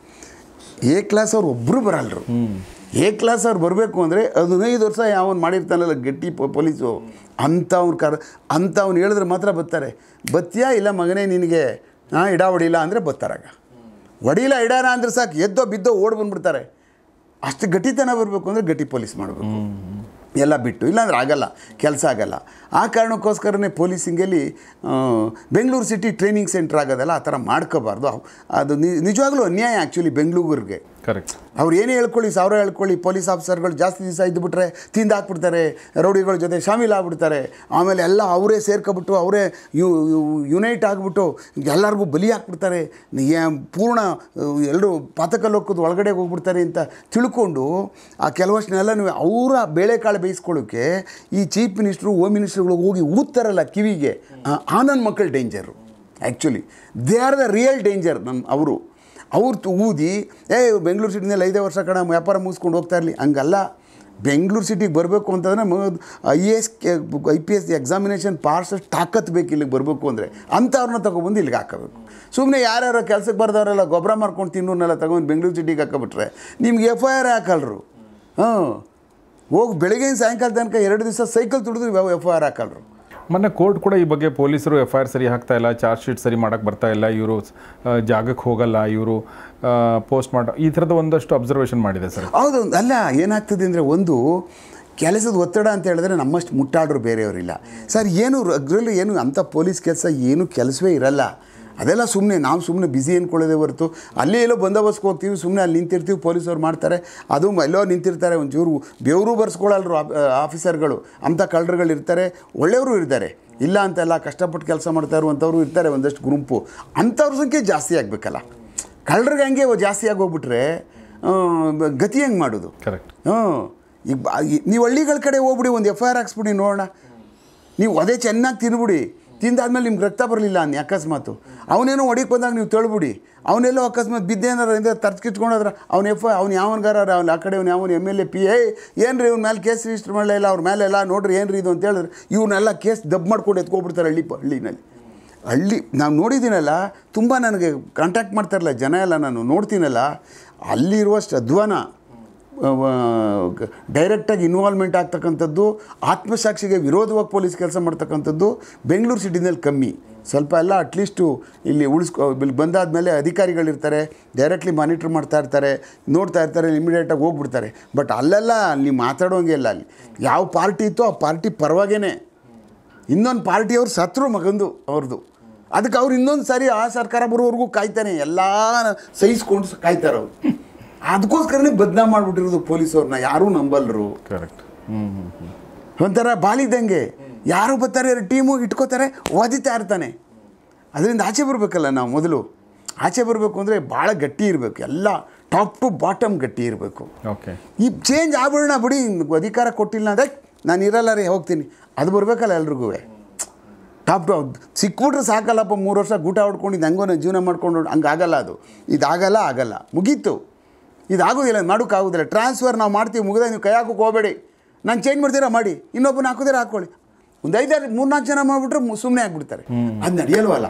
ಎ ಕ್ಲಾಸ್ ಅವ್ರು ಒಬ್ಬರು ಬರಲ್ರು. ಎ ಕ್ಲಾಸ್ ಅವ್ರು ಬರಬೇಕು ಅಂದರೆ ಹದಿನೈದು ವರ್ಷ ಯಾವನು ಮಾಡಿರ್ತಾನಲ್ಲ ಗಟ್ಟಿ ಪೊಲೀಸು ಅಂಥವ್ನು ಕರ್ ಅಂಥವ್ನು ಹೇಳಿದ್ರೆ ಮಾತ್ರ ಬರ್ತಾರೆ. ಬತ್ತಿಯಾ ಇಲ್ಲ ಮಗನೇ ನಿನಗೆ ಹಾಂ ಇಡ ಹೊಡಿಲ್ಲ ಅಂದರೆ ಬರ್ತಾರಾಗ. ಹೊಡಿಲ್ಲ ಇಡಾರ ಅಂದರೆ ಸಾಕು ಎದ್ದೋ ಬಿದ್ದೋ ಓಡ್ ಬಂದುಬಿಡ್ತಾರೆ. ಅಷ್ಟು ಗಟ್ಟಿತನ ಬರಬೇಕು ಅಂದರೆ ಗಟ್ಟಿ ಪೊಲೀಸ್ ಮಾಡಬೇಕು ಎಲ್ಲ ಬಿಟ್ಟು, ಇಲ್ಲಾಂದ್ರೆ ಆಗಲ್ಲ, ಕೆಲಸ ಆಗಲ್ಲ. ಆ ಕಾರಣಕ್ಕೋಸ್ಕರನೇ ಪೊಲೀಸಿಂಗಲ್ಲಿ ಬೆಂಗಳೂರು ಸಿಟಿ ಟ್ರೈನಿಂಗ್ ಸೆಂಟ್ರ್ ಆಗೋದಲ್ಲ ಆ ಥರ ಮಾಡ್ಕೋಬಾರ್ದು. ಅದು ನಿಜವಾಗ್ಲೂ ಅನ್ಯಾಯ ಆ್ಯಕ್ಚುಲಿ ಬೆಂಗಳೂರಿಗೆ. ಕರೆಕ್ಟ್. ಅವ್ರು ಏನೇ ಹೇಳ್ಕೊಳ್ಳಿ, ಸಾವಿರ ಹೇಳ್ಕೊಳ್ಳಿ, ಪೊಲೀಸ್ ಆಫೀಸರ್ಗಳು ಜಾಸ್ತಿ ದಿವಸ ಇದ್ದುಬಿಟ್ರೆ ತಿಂದು ಹಾಕ್ಬಿಡ್ತಾರೆ, ರೌಡಿಗಳ ಜೊತೆ ಶಾಮೀಲ್ ಆಗ್ಬಿಡ್ತಾರೆ. ಆಮೇಲೆ ಎಲ್ಲ ಅವರೇ ಸೇರ್ಕೊಬಿಟ್ಟು ಅವರೇ ಯು ಯುನೈಟ್ ಆಗಿಬಿಟ್ಟು ಎಲ್ಲರಿಗೂ ಬಲಿ ಹಾಕ್ಬಿಡ್ತಾರೆ. ಪೂರ್ಣ ಎಲ್ಲರೂ ಪಾತಕಲ್ಲೋಕ್ಕದ ಒಳಗಡೆ ಹೋಗ್ಬಿಡ್ತಾರೆ ಅಂತ ತಿಳ್ಕೊಂಡು ಆ ಕೆಲವಷ್ಟನ್ನೆಲ್ಲ ನೀವು ಅವರ ಬೇಳೆಕಾಳು ಬೇಯಿಸ್ಕೊಳ್ಳೋಕ್ಕೆ ಈ ಚೀಫ್ ಮಿನಿಸ್ಟ್ರು ಹೋಮ್ ಮಿನಿಸ್ಟ್ರುಗಳು ಹೋಗಿ ಊದ್ತಾರಲ್ಲ ಕಿವಿಗೆ, ಆ ನನ್ನ ಮಕ್ಕಳು danger. Actually they are the real danger. ನಮ್ಮ ಅವರು ಅವ್ರು ಊದಿ ಏ ಬೆಂಗಳೂರು ಸಿಟಿನಲ್ಲಿ ಐದೇ ವರ್ಷ ಕಣ ವ್ಯಾಪಾರ ಮುಗಿಸ್ಕೊಂಡು ಹೋಗ್ತಾ ಇರಲಿ, ಹಂಗಲ್ಲ. ಬೆಂಗಳೂರು ಸಿಟಿಗೆ ಬರಬೇಕು ಅಂತಂದರೆ I A S I P S examination pass ತಾಕತ್ತು ಬೇಕು ಇಲ್ಲಿಗೆ ಬರಬೇಕು ಅಂದರೆ. ಅಂಥವ್ರನ್ನ ತೊಗೊಬಂದು ಇಲ್ಲಿಗೆ ಹಾಕೋಬೇಕು. ಸುಮ್ಮನೆ ಯಾರ್ಯಾರೋ ಕೆಲಸಕ್ಕೆ ಬರ್ದವರೆಲ್ಲ ಗೊಬ್ಬರ ಮಾಡ್ಕೊಂಡು ತಿನ್ನೋನೆಲ್ಲ ತೊಗೊಂಡು ಬೆಂಗಳೂರು ಸಿಟಿಗೆ ಹಾಕೋಬಿಟ್ರೆ ನಿಮ್ಗೆ ಎಫ್ ಐ ಆರ್ ಹಾಕಲ್ರು. ಹಾಂ, ಹೋಗಿ ಬೆಳಗ್ಗೆ ಸಾಯಂಕಾಲ ತನಕ ಎರಡು ದಿವಸ ಸೈಕಲ್ ತುಡಿದ್ರು ಎಫ್ ಐ ಆರ್ ಹಾಕಲ್ರು. ಮೊನ್ನೆ ಕೋರ್ಟ್ ಕೂಡ ಈ ಬಗ್ಗೆ ಪೊಲೀಸರು ಎಫ್ ಐ ಆರ್ ಸರಿ ಹಾಕ್ತಾ ಇಲ್ಲ, ಚಾರ್ಜ್ ಶೀಟ್ ಸರಿ ಮಾಡೋಕ್ಕೆ ಬರ್ತಾ ಇಲ್ಲ, ಇವರು ಜಾಗಕ್ಕೆ ಹೋಗಲ್ಲ, ಇವರು ಪೋಸ್ಟ್ ಮಾಡೋ ಈ ಥರದ ಒಂದಷ್ಟು ಅಬ್ಸರ್ವೇಷನ್ ಮಾಡಿದೆ ಸರ್. ಹೌದು, ಅಲ್ಲ ಏನಾಗ್ತದೆ ಅಂದರೆ ಒಂದು ಕೆಲಸದ ಒತ್ತಡ ಅಂತ ಹೇಳಿದ್ರೆ ನಮ್ಮಷ್ಟು ಮುಟ್ಟಾಡ್ರು ಬೇರೆಯವರಿಲ್ಲ ಸರ್. ಏನು ಅದರಲ್ಲಿ ಏನು ಅಂಥ ಪೊಲೀಸ್ ಕೆಲಸ ಏನು ಕೆಲಸವೇ ಇರಲ್ಲ. ಅದೆಲ್ಲ ಸುಮ್ಮನೆ ನಾವು ಸುಮ್ಮನೆ ಬ್ಯುಸಿ ಅಂದ್ಕೊಳ್ಳೋದೇ ಹೊರತು ಅಲ್ಲೇ ಎಲ್ಲೋ ಬಂದೋಬಸ್ಗೆ ಹೋಗ್ತೀವಿ, ಸುಮ್ಮನೆ ಅಲ್ಲಿ ನಿಂತಿರ್ತೀವಿ, ಪೊಲೀಸವ್ರು ಮಾಡ್ತಾರೆ, ಅದು ಎಲ್ಲೋ ನಿಂತಿರ್ತಾರೆ, ಒಂಚೂರು ಬೆವರು ಬರ್ಸ್ಕೊಳ್ಳಲ್ರು ಆಫೀಸರ್ಗಳು. ಅಂಥ ಕಳ್ಳರುಗಳು ಇರ್ತಾರೆ, ಒಳ್ಳೆಯವರು ಇರ್ತಾರೆ, ಇಲ್ಲ ಅಂತೆಲ್ಲ ಕಷ್ಟಪಟ್ಟು ಕೆಲಸ ಮಾಡ್ತಾ ಇರುವಂಥವ್ರು ಇರ್ತಾರೆ ಒಂದಷ್ಟು ಗುಂಪು. ಅಂಥವ್ರ ಸಂಖ್ಯೆ ಜಾಸ್ತಿ ಆಗಬೇಕಲ್ಲ. ಕಳ್ಳರಿಗೆ ಹಂಗೆ ಜಾಸ್ತಿ ಆಗೋಗ್ಬಿಟ್ರೆ ಗತಿ ಹೆಂಗೆ ಮಾಡೋದು? ಕರೆಕ್ಟ್. ಹ್ಞೂ, ಈಗ ನೀವು ಹಳ್ಳಿಗಳ ಕಡೆ ಹೋಗ್ಬಿಡಿ, ಒಂದು ಎಫ್ ಐ ಆರ್ ಹಾಕ್ಸ್ಬಿಡಿ ನೋಡೋಣ. ನೀವು ಅದೇ ಚೆನ್ನಾಗಿ ತಿನ್ಬಿಡಿ, ತಿಂದಾದ್ಮೇಲೆ ನಿಮ್ಗೆ ರಕ್ತ ಬರಲಿಲ್ಲ ಅನ್ನಿ ಅಕಸ್ಮಾತು, ಅವನೇನೋ ಹೊಡಿಗೆ ಬಂದಾಗ ನೀವು ತಳ್ಬಿಡಿ, ಅವನೆಲ್ಲೋ ಅಕಸ್ಮಾತ್ ಬಿದ್ದೇನಾರ ಅಂದರೆ ತರ್ಸ್ಕಿಚ್ಕೊಂಡ್ರೆ ಅವ್ನು ಎಫ್ ಐ ಅವ್ನು ಯಾವನ್ಗಾರ ಅವ್ನು ಆ ಕಡೆ ಅವ್ನು ಯಾವನು ಎಮ್ ಎಲ್ ಎ ಪಿ ಏ ಏನು ರೀ ಇವ್ನ ಮೇಲೆ ಕೇಸ್ ರಿಜಿಸ್ಟರ್ ಮಾಡಲೇ ಇಲ್ಲ, ಅವ್ರ ಮೇಲೆ ಎಲ್ಲ ನೋಡ್ರಿ ಏನು ರೀ ಇದು ಅಂತ ಹೇಳಿದ್ರೆ ಇವನ್ನೆಲ್ಲ ಕೇಸ್ ದಬ್ ಮಾಡ್ಕೊಂಡು ಎತ್ಕೊಬಿಡ್ತಾರೆ ಹಳ್ಳಿ ಹಳ್ಳಿನಲ್ಲಿ. ಹಳ್ಳಿ ನಾವು ನೋಡಿದ್ದೀನಲ್ಲ, ತುಂಬ ನನಗೆ ಕಾಂಟ್ಯಾಕ್ಟ್ ಮಾಡ್ತಾರಲ್ಲ ಜನ ಎಲ್ಲ, ನಾನು ನೋಡ್ತೀನಲ್ಲ, ಅಲ್ಲಿರುವಷ್ಟು ಅಧ್ವಾನ ಡೈರೆಕ್ಟಾಗಿ ಇನ್ವಾಲ್ವ್ಮೆಂಟ್ ಆಗ್ತಕ್ಕಂಥದ್ದು, ಆತ್ಮಸಾಕ್ಷಿಗೆ ವಿರೋಧವಾಗಿ ಪೊಲೀಸ್ ಕೆಲಸ ಮಾಡ್ತಕ್ಕಂಥದ್ದು ಬೆಂಗಳೂರು ಸಿಟಿನಲ್ಲಿ ಕಮ್ಮಿ. ಸ್ವಲ್ಪ ಎಲ್ಲ ಅಟ್ಲೀಸ್ಟು ಇಲ್ಲಿ ಉಳಿಸ್ಕೊ ಇಲ್ಲಿ ಬಂದಾದಮೇಲೆ ಅಧಿಕಾರಿಗಳಿರ್ತಾರೆ, ಡೈರೆಕ್ಟ್ಲಿ ಮಾನಿಟ್ರ್ ಮಾಡ್ತಾ ಇರ್ತಾರೆ, ನೋಡ್ತಾ ಇರ್ತಾರೆ, ಇಮಿಡಿಯೇಟಾಗಿ ಹೋಗ್ಬಿಡ್ತಾರೆ. ಬಟ್ ಅಲ್ಲೆಲ್ಲ ನೀವು ಮಾತಾಡೋಂಗೆ ಇಲ್ಲ. ಅಲ್ಲಿ ಯಾವ ಪಾರ್ಟಿ ಇತ್ತೋ ಆ ಪಾರ್ಟಿ ಪರವಾಗೇ ಇನ್ನೊಂದು ಪಾರ್ಟಿಯವ್ರು ಸತ್ರು ಮಗಂದು ಅವ್ರದ್ದು, ಅದಕ್ಕೆ ಅವ್ರು ಇನ್ನೊಂದು ಸಾರಿ ಆ ಸರ್ಕಾರ ಬರೋವರೆಗೂ ಕಾಯ್ತಾನೆ, ಎಲ್ಲ ಸಹಿಸ್ಕೊಂಡು ಕಾಯ್ತಾರೆ ಅವರು. ಅದಕ್ಕೋಸ್ಕರನೇ ಬದನಾಮ್ ಮಾಡಿಬಿಟ್ಟಿರೋದು ಪೊಲೀಸವ್ರನ್ನ, ಯಾರೂ ನಂಬಲ್ಲರು. ಕರೆಕ್ಟ್. ಒಂಥರ ಬಾಲಿದ್ದಂಗೆ ಯಾರು ಬರ್ತಾರೆ, ಟೀಮು ಇಟ್ಕೋತಾರೆ, ಓದಿತಾ ಇರ್ತಾನೆ. ಅದರಿಂದ ಆಚೆ ಬರಬೇಕಲ್ಲ ನಾವು. ಮೊದಲು ಆಚೆ ಬರಬೇಕು ಅಂದರೆ ಭಾಳ ಗಟ್ಟಿ ಇರಬೇಕು, ಎಲ್ಲ ಟಾಪ್ ಟು ಬಾಟಮ್ ಗಟ್ಟಿ ಇರಬೇಕು. ಓಕೆ. ಈ ಚೇಂಜ್ ಆಗ್ಬಿಡೋಣ ಬಿಡಿ, ಅಧಿಕಾರ ಕೊಟ್ಟಿಲ್ಲ ಅಂದರೆ ನಾನು ಇರಲ್ಲ ರೀ ಹೋಗ್ತೀನಿ, ಅದು ಬರಬೇಕಲ್ಲ ಎಲ್ರಿಗೂ. ಟಾಪ್ ಟು ಸಿಕ್ಬಿಟ್ರೆ ಸಾಕಲ್ಲಪ್ಪ, ಮೂರು ವರ್ಷ ಗೂಟ ಹೊಡ್ಕೊಂಡು ಇದು ಹಂಗೋ ನಾನು ಜೀವನ ಮಾಡ್ಕೊಂಡು ಹಂಗೆ ಆಗಲ್ಲ. ಅದು ಇದಾಗಲ್ಲ, ಆಗಲ್ಲ, ಮುಗೀತು. ಇದಾಗೋದಿಲ್ಲ, ಮಾಡೋಕ್ಕಾಗೋದಿಲ್ಲ. ಟ್ರಾನ್ಸ್ಫರ್ ನಾವು ಮಾಡ್ತೀವಿ, ಮುಗಿದ ನೀವು ಕೈ ಹಾಕೋಕೆ ಹೋಗಬೇಡಿ. ನಾನು ಚೇಂಜ್ ಮಾಡ್ತೀರಾ ಮಾಡಿ, ಇನ್ನೊಬ್ಬನ ಹಾಕೋದಿರ ಹಾಕ್ಕೊಳ್ಳಿ. ಒಂದು ಐದಾರು ಮೂರ್ನಾಲ್ಕು ಜನ ಮಾಡಿಬಿಟ್ರೆ ಸುಮ್ಮನೆ ಆಗಿಬಿಡ್ತಾರೆ. ಅದು ನಡೆಯಲ್ವಲ್ಲ,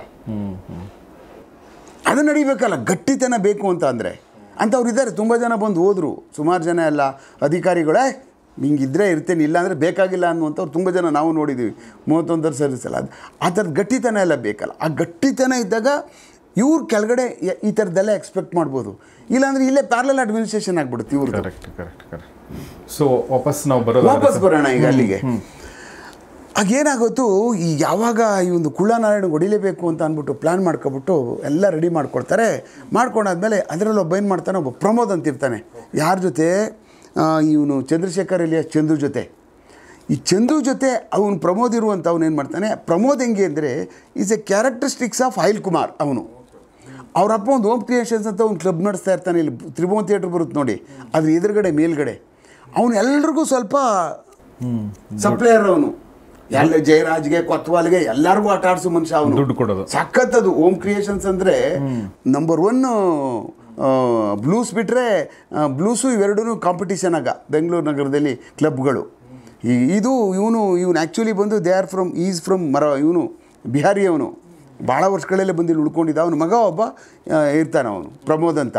ಅದು ನಡಿಬೇಕಲ್ಲ. ಗಟ್ಟಿತನ ಬೇಕು ಅಂತ ಅಂದರೆ ಅಂಥವ್ರು ಇದ್ದಾರೆ. ತುಂಬ ಜನ ಬಂದು ಹೋದರು, ಸುಮಾರು ಜನ ಎಲ್ಲ ಅಧಿಕಾರಿಗಳೇ ಹಿಂಗಿದ್ರೆ ಇರ್ತೇನೆ, ಇಲ್ಲ ಅಂದರೆ ಬೇಕಾಗಿಲ್ಲ ಅನ್ನುವಂಥವ್ರು ತುಂಬ ಜನ ನಾವು ನೋಡಿದ್ದೀವಿ. ಮೂವತ್ತೊಂದರ ಸರ್ವಿಸ್ ಅಲ್ಲ, ಅದು ಆ ಥರದ ಗಟ್ಟಿತನ ಎಲ್ಲ ಬೇಕಲ್ಲ. ಆ ಗಟ್ಟಿತನ ಇದ್ದಾಗ ಇವ್ರ ಕೆಳಗಡೆ ಈ ಥರದ್ದೆಲ್ಲ ಎಕ್ಸ್ಪೆಕ್ಟ್ ಮಾಡ್ಬೋದು. ಇಲ್ಲಾಂದರೆ ಇಲ್ಲೇ ಪ್ಯಾರಲಲ್ ಅಡ್ಮಿನಿಸ್ಟ್ರೇಷನ್ ಆಗಿಬಿಡುತ್ತೆ ಇವ್ರು. ಕರೆಕ್ಟ್ ಕರೆಕ್ಟ್ ಕರೆಕ್ಟ್ ಸೊ ವಾಪಸ್ ನಾವು ಬರೋದು ವಾಪಸ್ ಬರೋಣ ಈಗ ಅಲ್ಲಿಗೆ. ಆಗೇನಾಗೋತು, ಈ ಯಾವಾಗ ಈ ಒಂದು ಕುಳ್ಳನಾರಾಯಣ ಹೊಡಿಲೇಬೇಕು ಅಂತ ಅಂದ್ಬಿಟ್ಟು ಪ್ಲ್ಯಾನ್ ಮಾಡ್ಕೊಬಿಟ್ಟು ಎಲ್ಲ ರೆಡಿ ಮಾಡ್ಕೊಳ್ತಾರೆ. ಮಾಡ್ಕೊಂಡಾದ್ಮೇಲೆ ಅದರಲ್ಲಿ ಒಬ್ಬ ಏನು ಮಾಡ್ತಾನೆ, ಒಬ್ಬ ಪ್ರಮೋದ್ ಅಂತಿರ್ತಾನೆ. ಯಾರ ಜೊತೆ? ಇವನು ಚಂದ್ರಶೇಖರ್ ಎಲಿಯಾಸ್ ಚಂದ್ರು ಜೊತೆ. ಈ ಚಂದ್ರು ಜೊತೆ ಅವನು ಪ್ರಮೋದ್ ಇರುವಂಥ ಅವನು ಏನು ಮಾಡ್ತಾನೆ, ಪ್ರಮೋದ್ ಹೆಂಗೆ ಅಂದರೆ is a characteristics of Anil Kumar. ಅವನು ಅವರಪ್ಪ ಒಂದು ಹೋಮ್ ಕ್ರಿಯೇಷನ್ಸ್ ಅಂತ ಒಂದು ಕ್ಲಬ್ ನಡೆಸ್ತಾ ಇರ್ತಾನೆ. ಇಲ್ಲಿ ತ್ರಿಭುವನ್ ಥಿಯೇಟ್ರ್ ಬರುತ್ತೆ ನೋಡಿ, ಅದ್ರ ಎದುರುಗಡೆ ಮೇಲ್ಗಡೆ ಅವನು ಎಲ್ರಿಗೂ ಸ್ವಲ್ಪ ಸಪ್ಲೈಯರ್. ಅವನು ಎಲ್ಲ ಜಯರಾಜ್ಗೆ, ಕೊತ್ವಾಲ್ಗೆ ಎಲ್ಲರಿಗೂ ಆಟ ಆಡಿಸೋ ಮನುಷ್ಯ ಅವನು. ದುಡ್ಡು ಕೊಡೋದು ಸಖತ್ತದು. ಹೋಮ್ ಕ್ರಿಯೇಷನ್ಸ್ ಅಂದರೆ ನಂಬರ್ ಒನ್ನು ಬ್ಲೂಸ್ ಬಿಟ್ಟರೆ ಬ್ಲೂಸು ಇವೆರಡೂ ಕಾಂಪಿಟೀಷನ್ ಆಗ ಬೆಂಗಳೂರು ನಗರದಲ್ಲಿ ಕ್ಲಬ್ಗಳು. ಈ ಇದು ಇವನು ಇವನು ಆ್ಯಕ್ಚುಲಿ ಬಂದು they are from is from ಮರ ಇವನು ಬಿಹಾರಿ. ಅವನು ಭಾಳ ವರ್ಷಗಳಲ್ಲೇ ಬಂದು ಇಲ್ಲಿ ಉಳ್ಕೊಂಡಿದ್ದ. ಅವನ ಮಗ ಒಬ್ಬ ಇರ್ತಾನೆ, ಅವನು ಪ್ರಮೋದ್ ಅಂತ.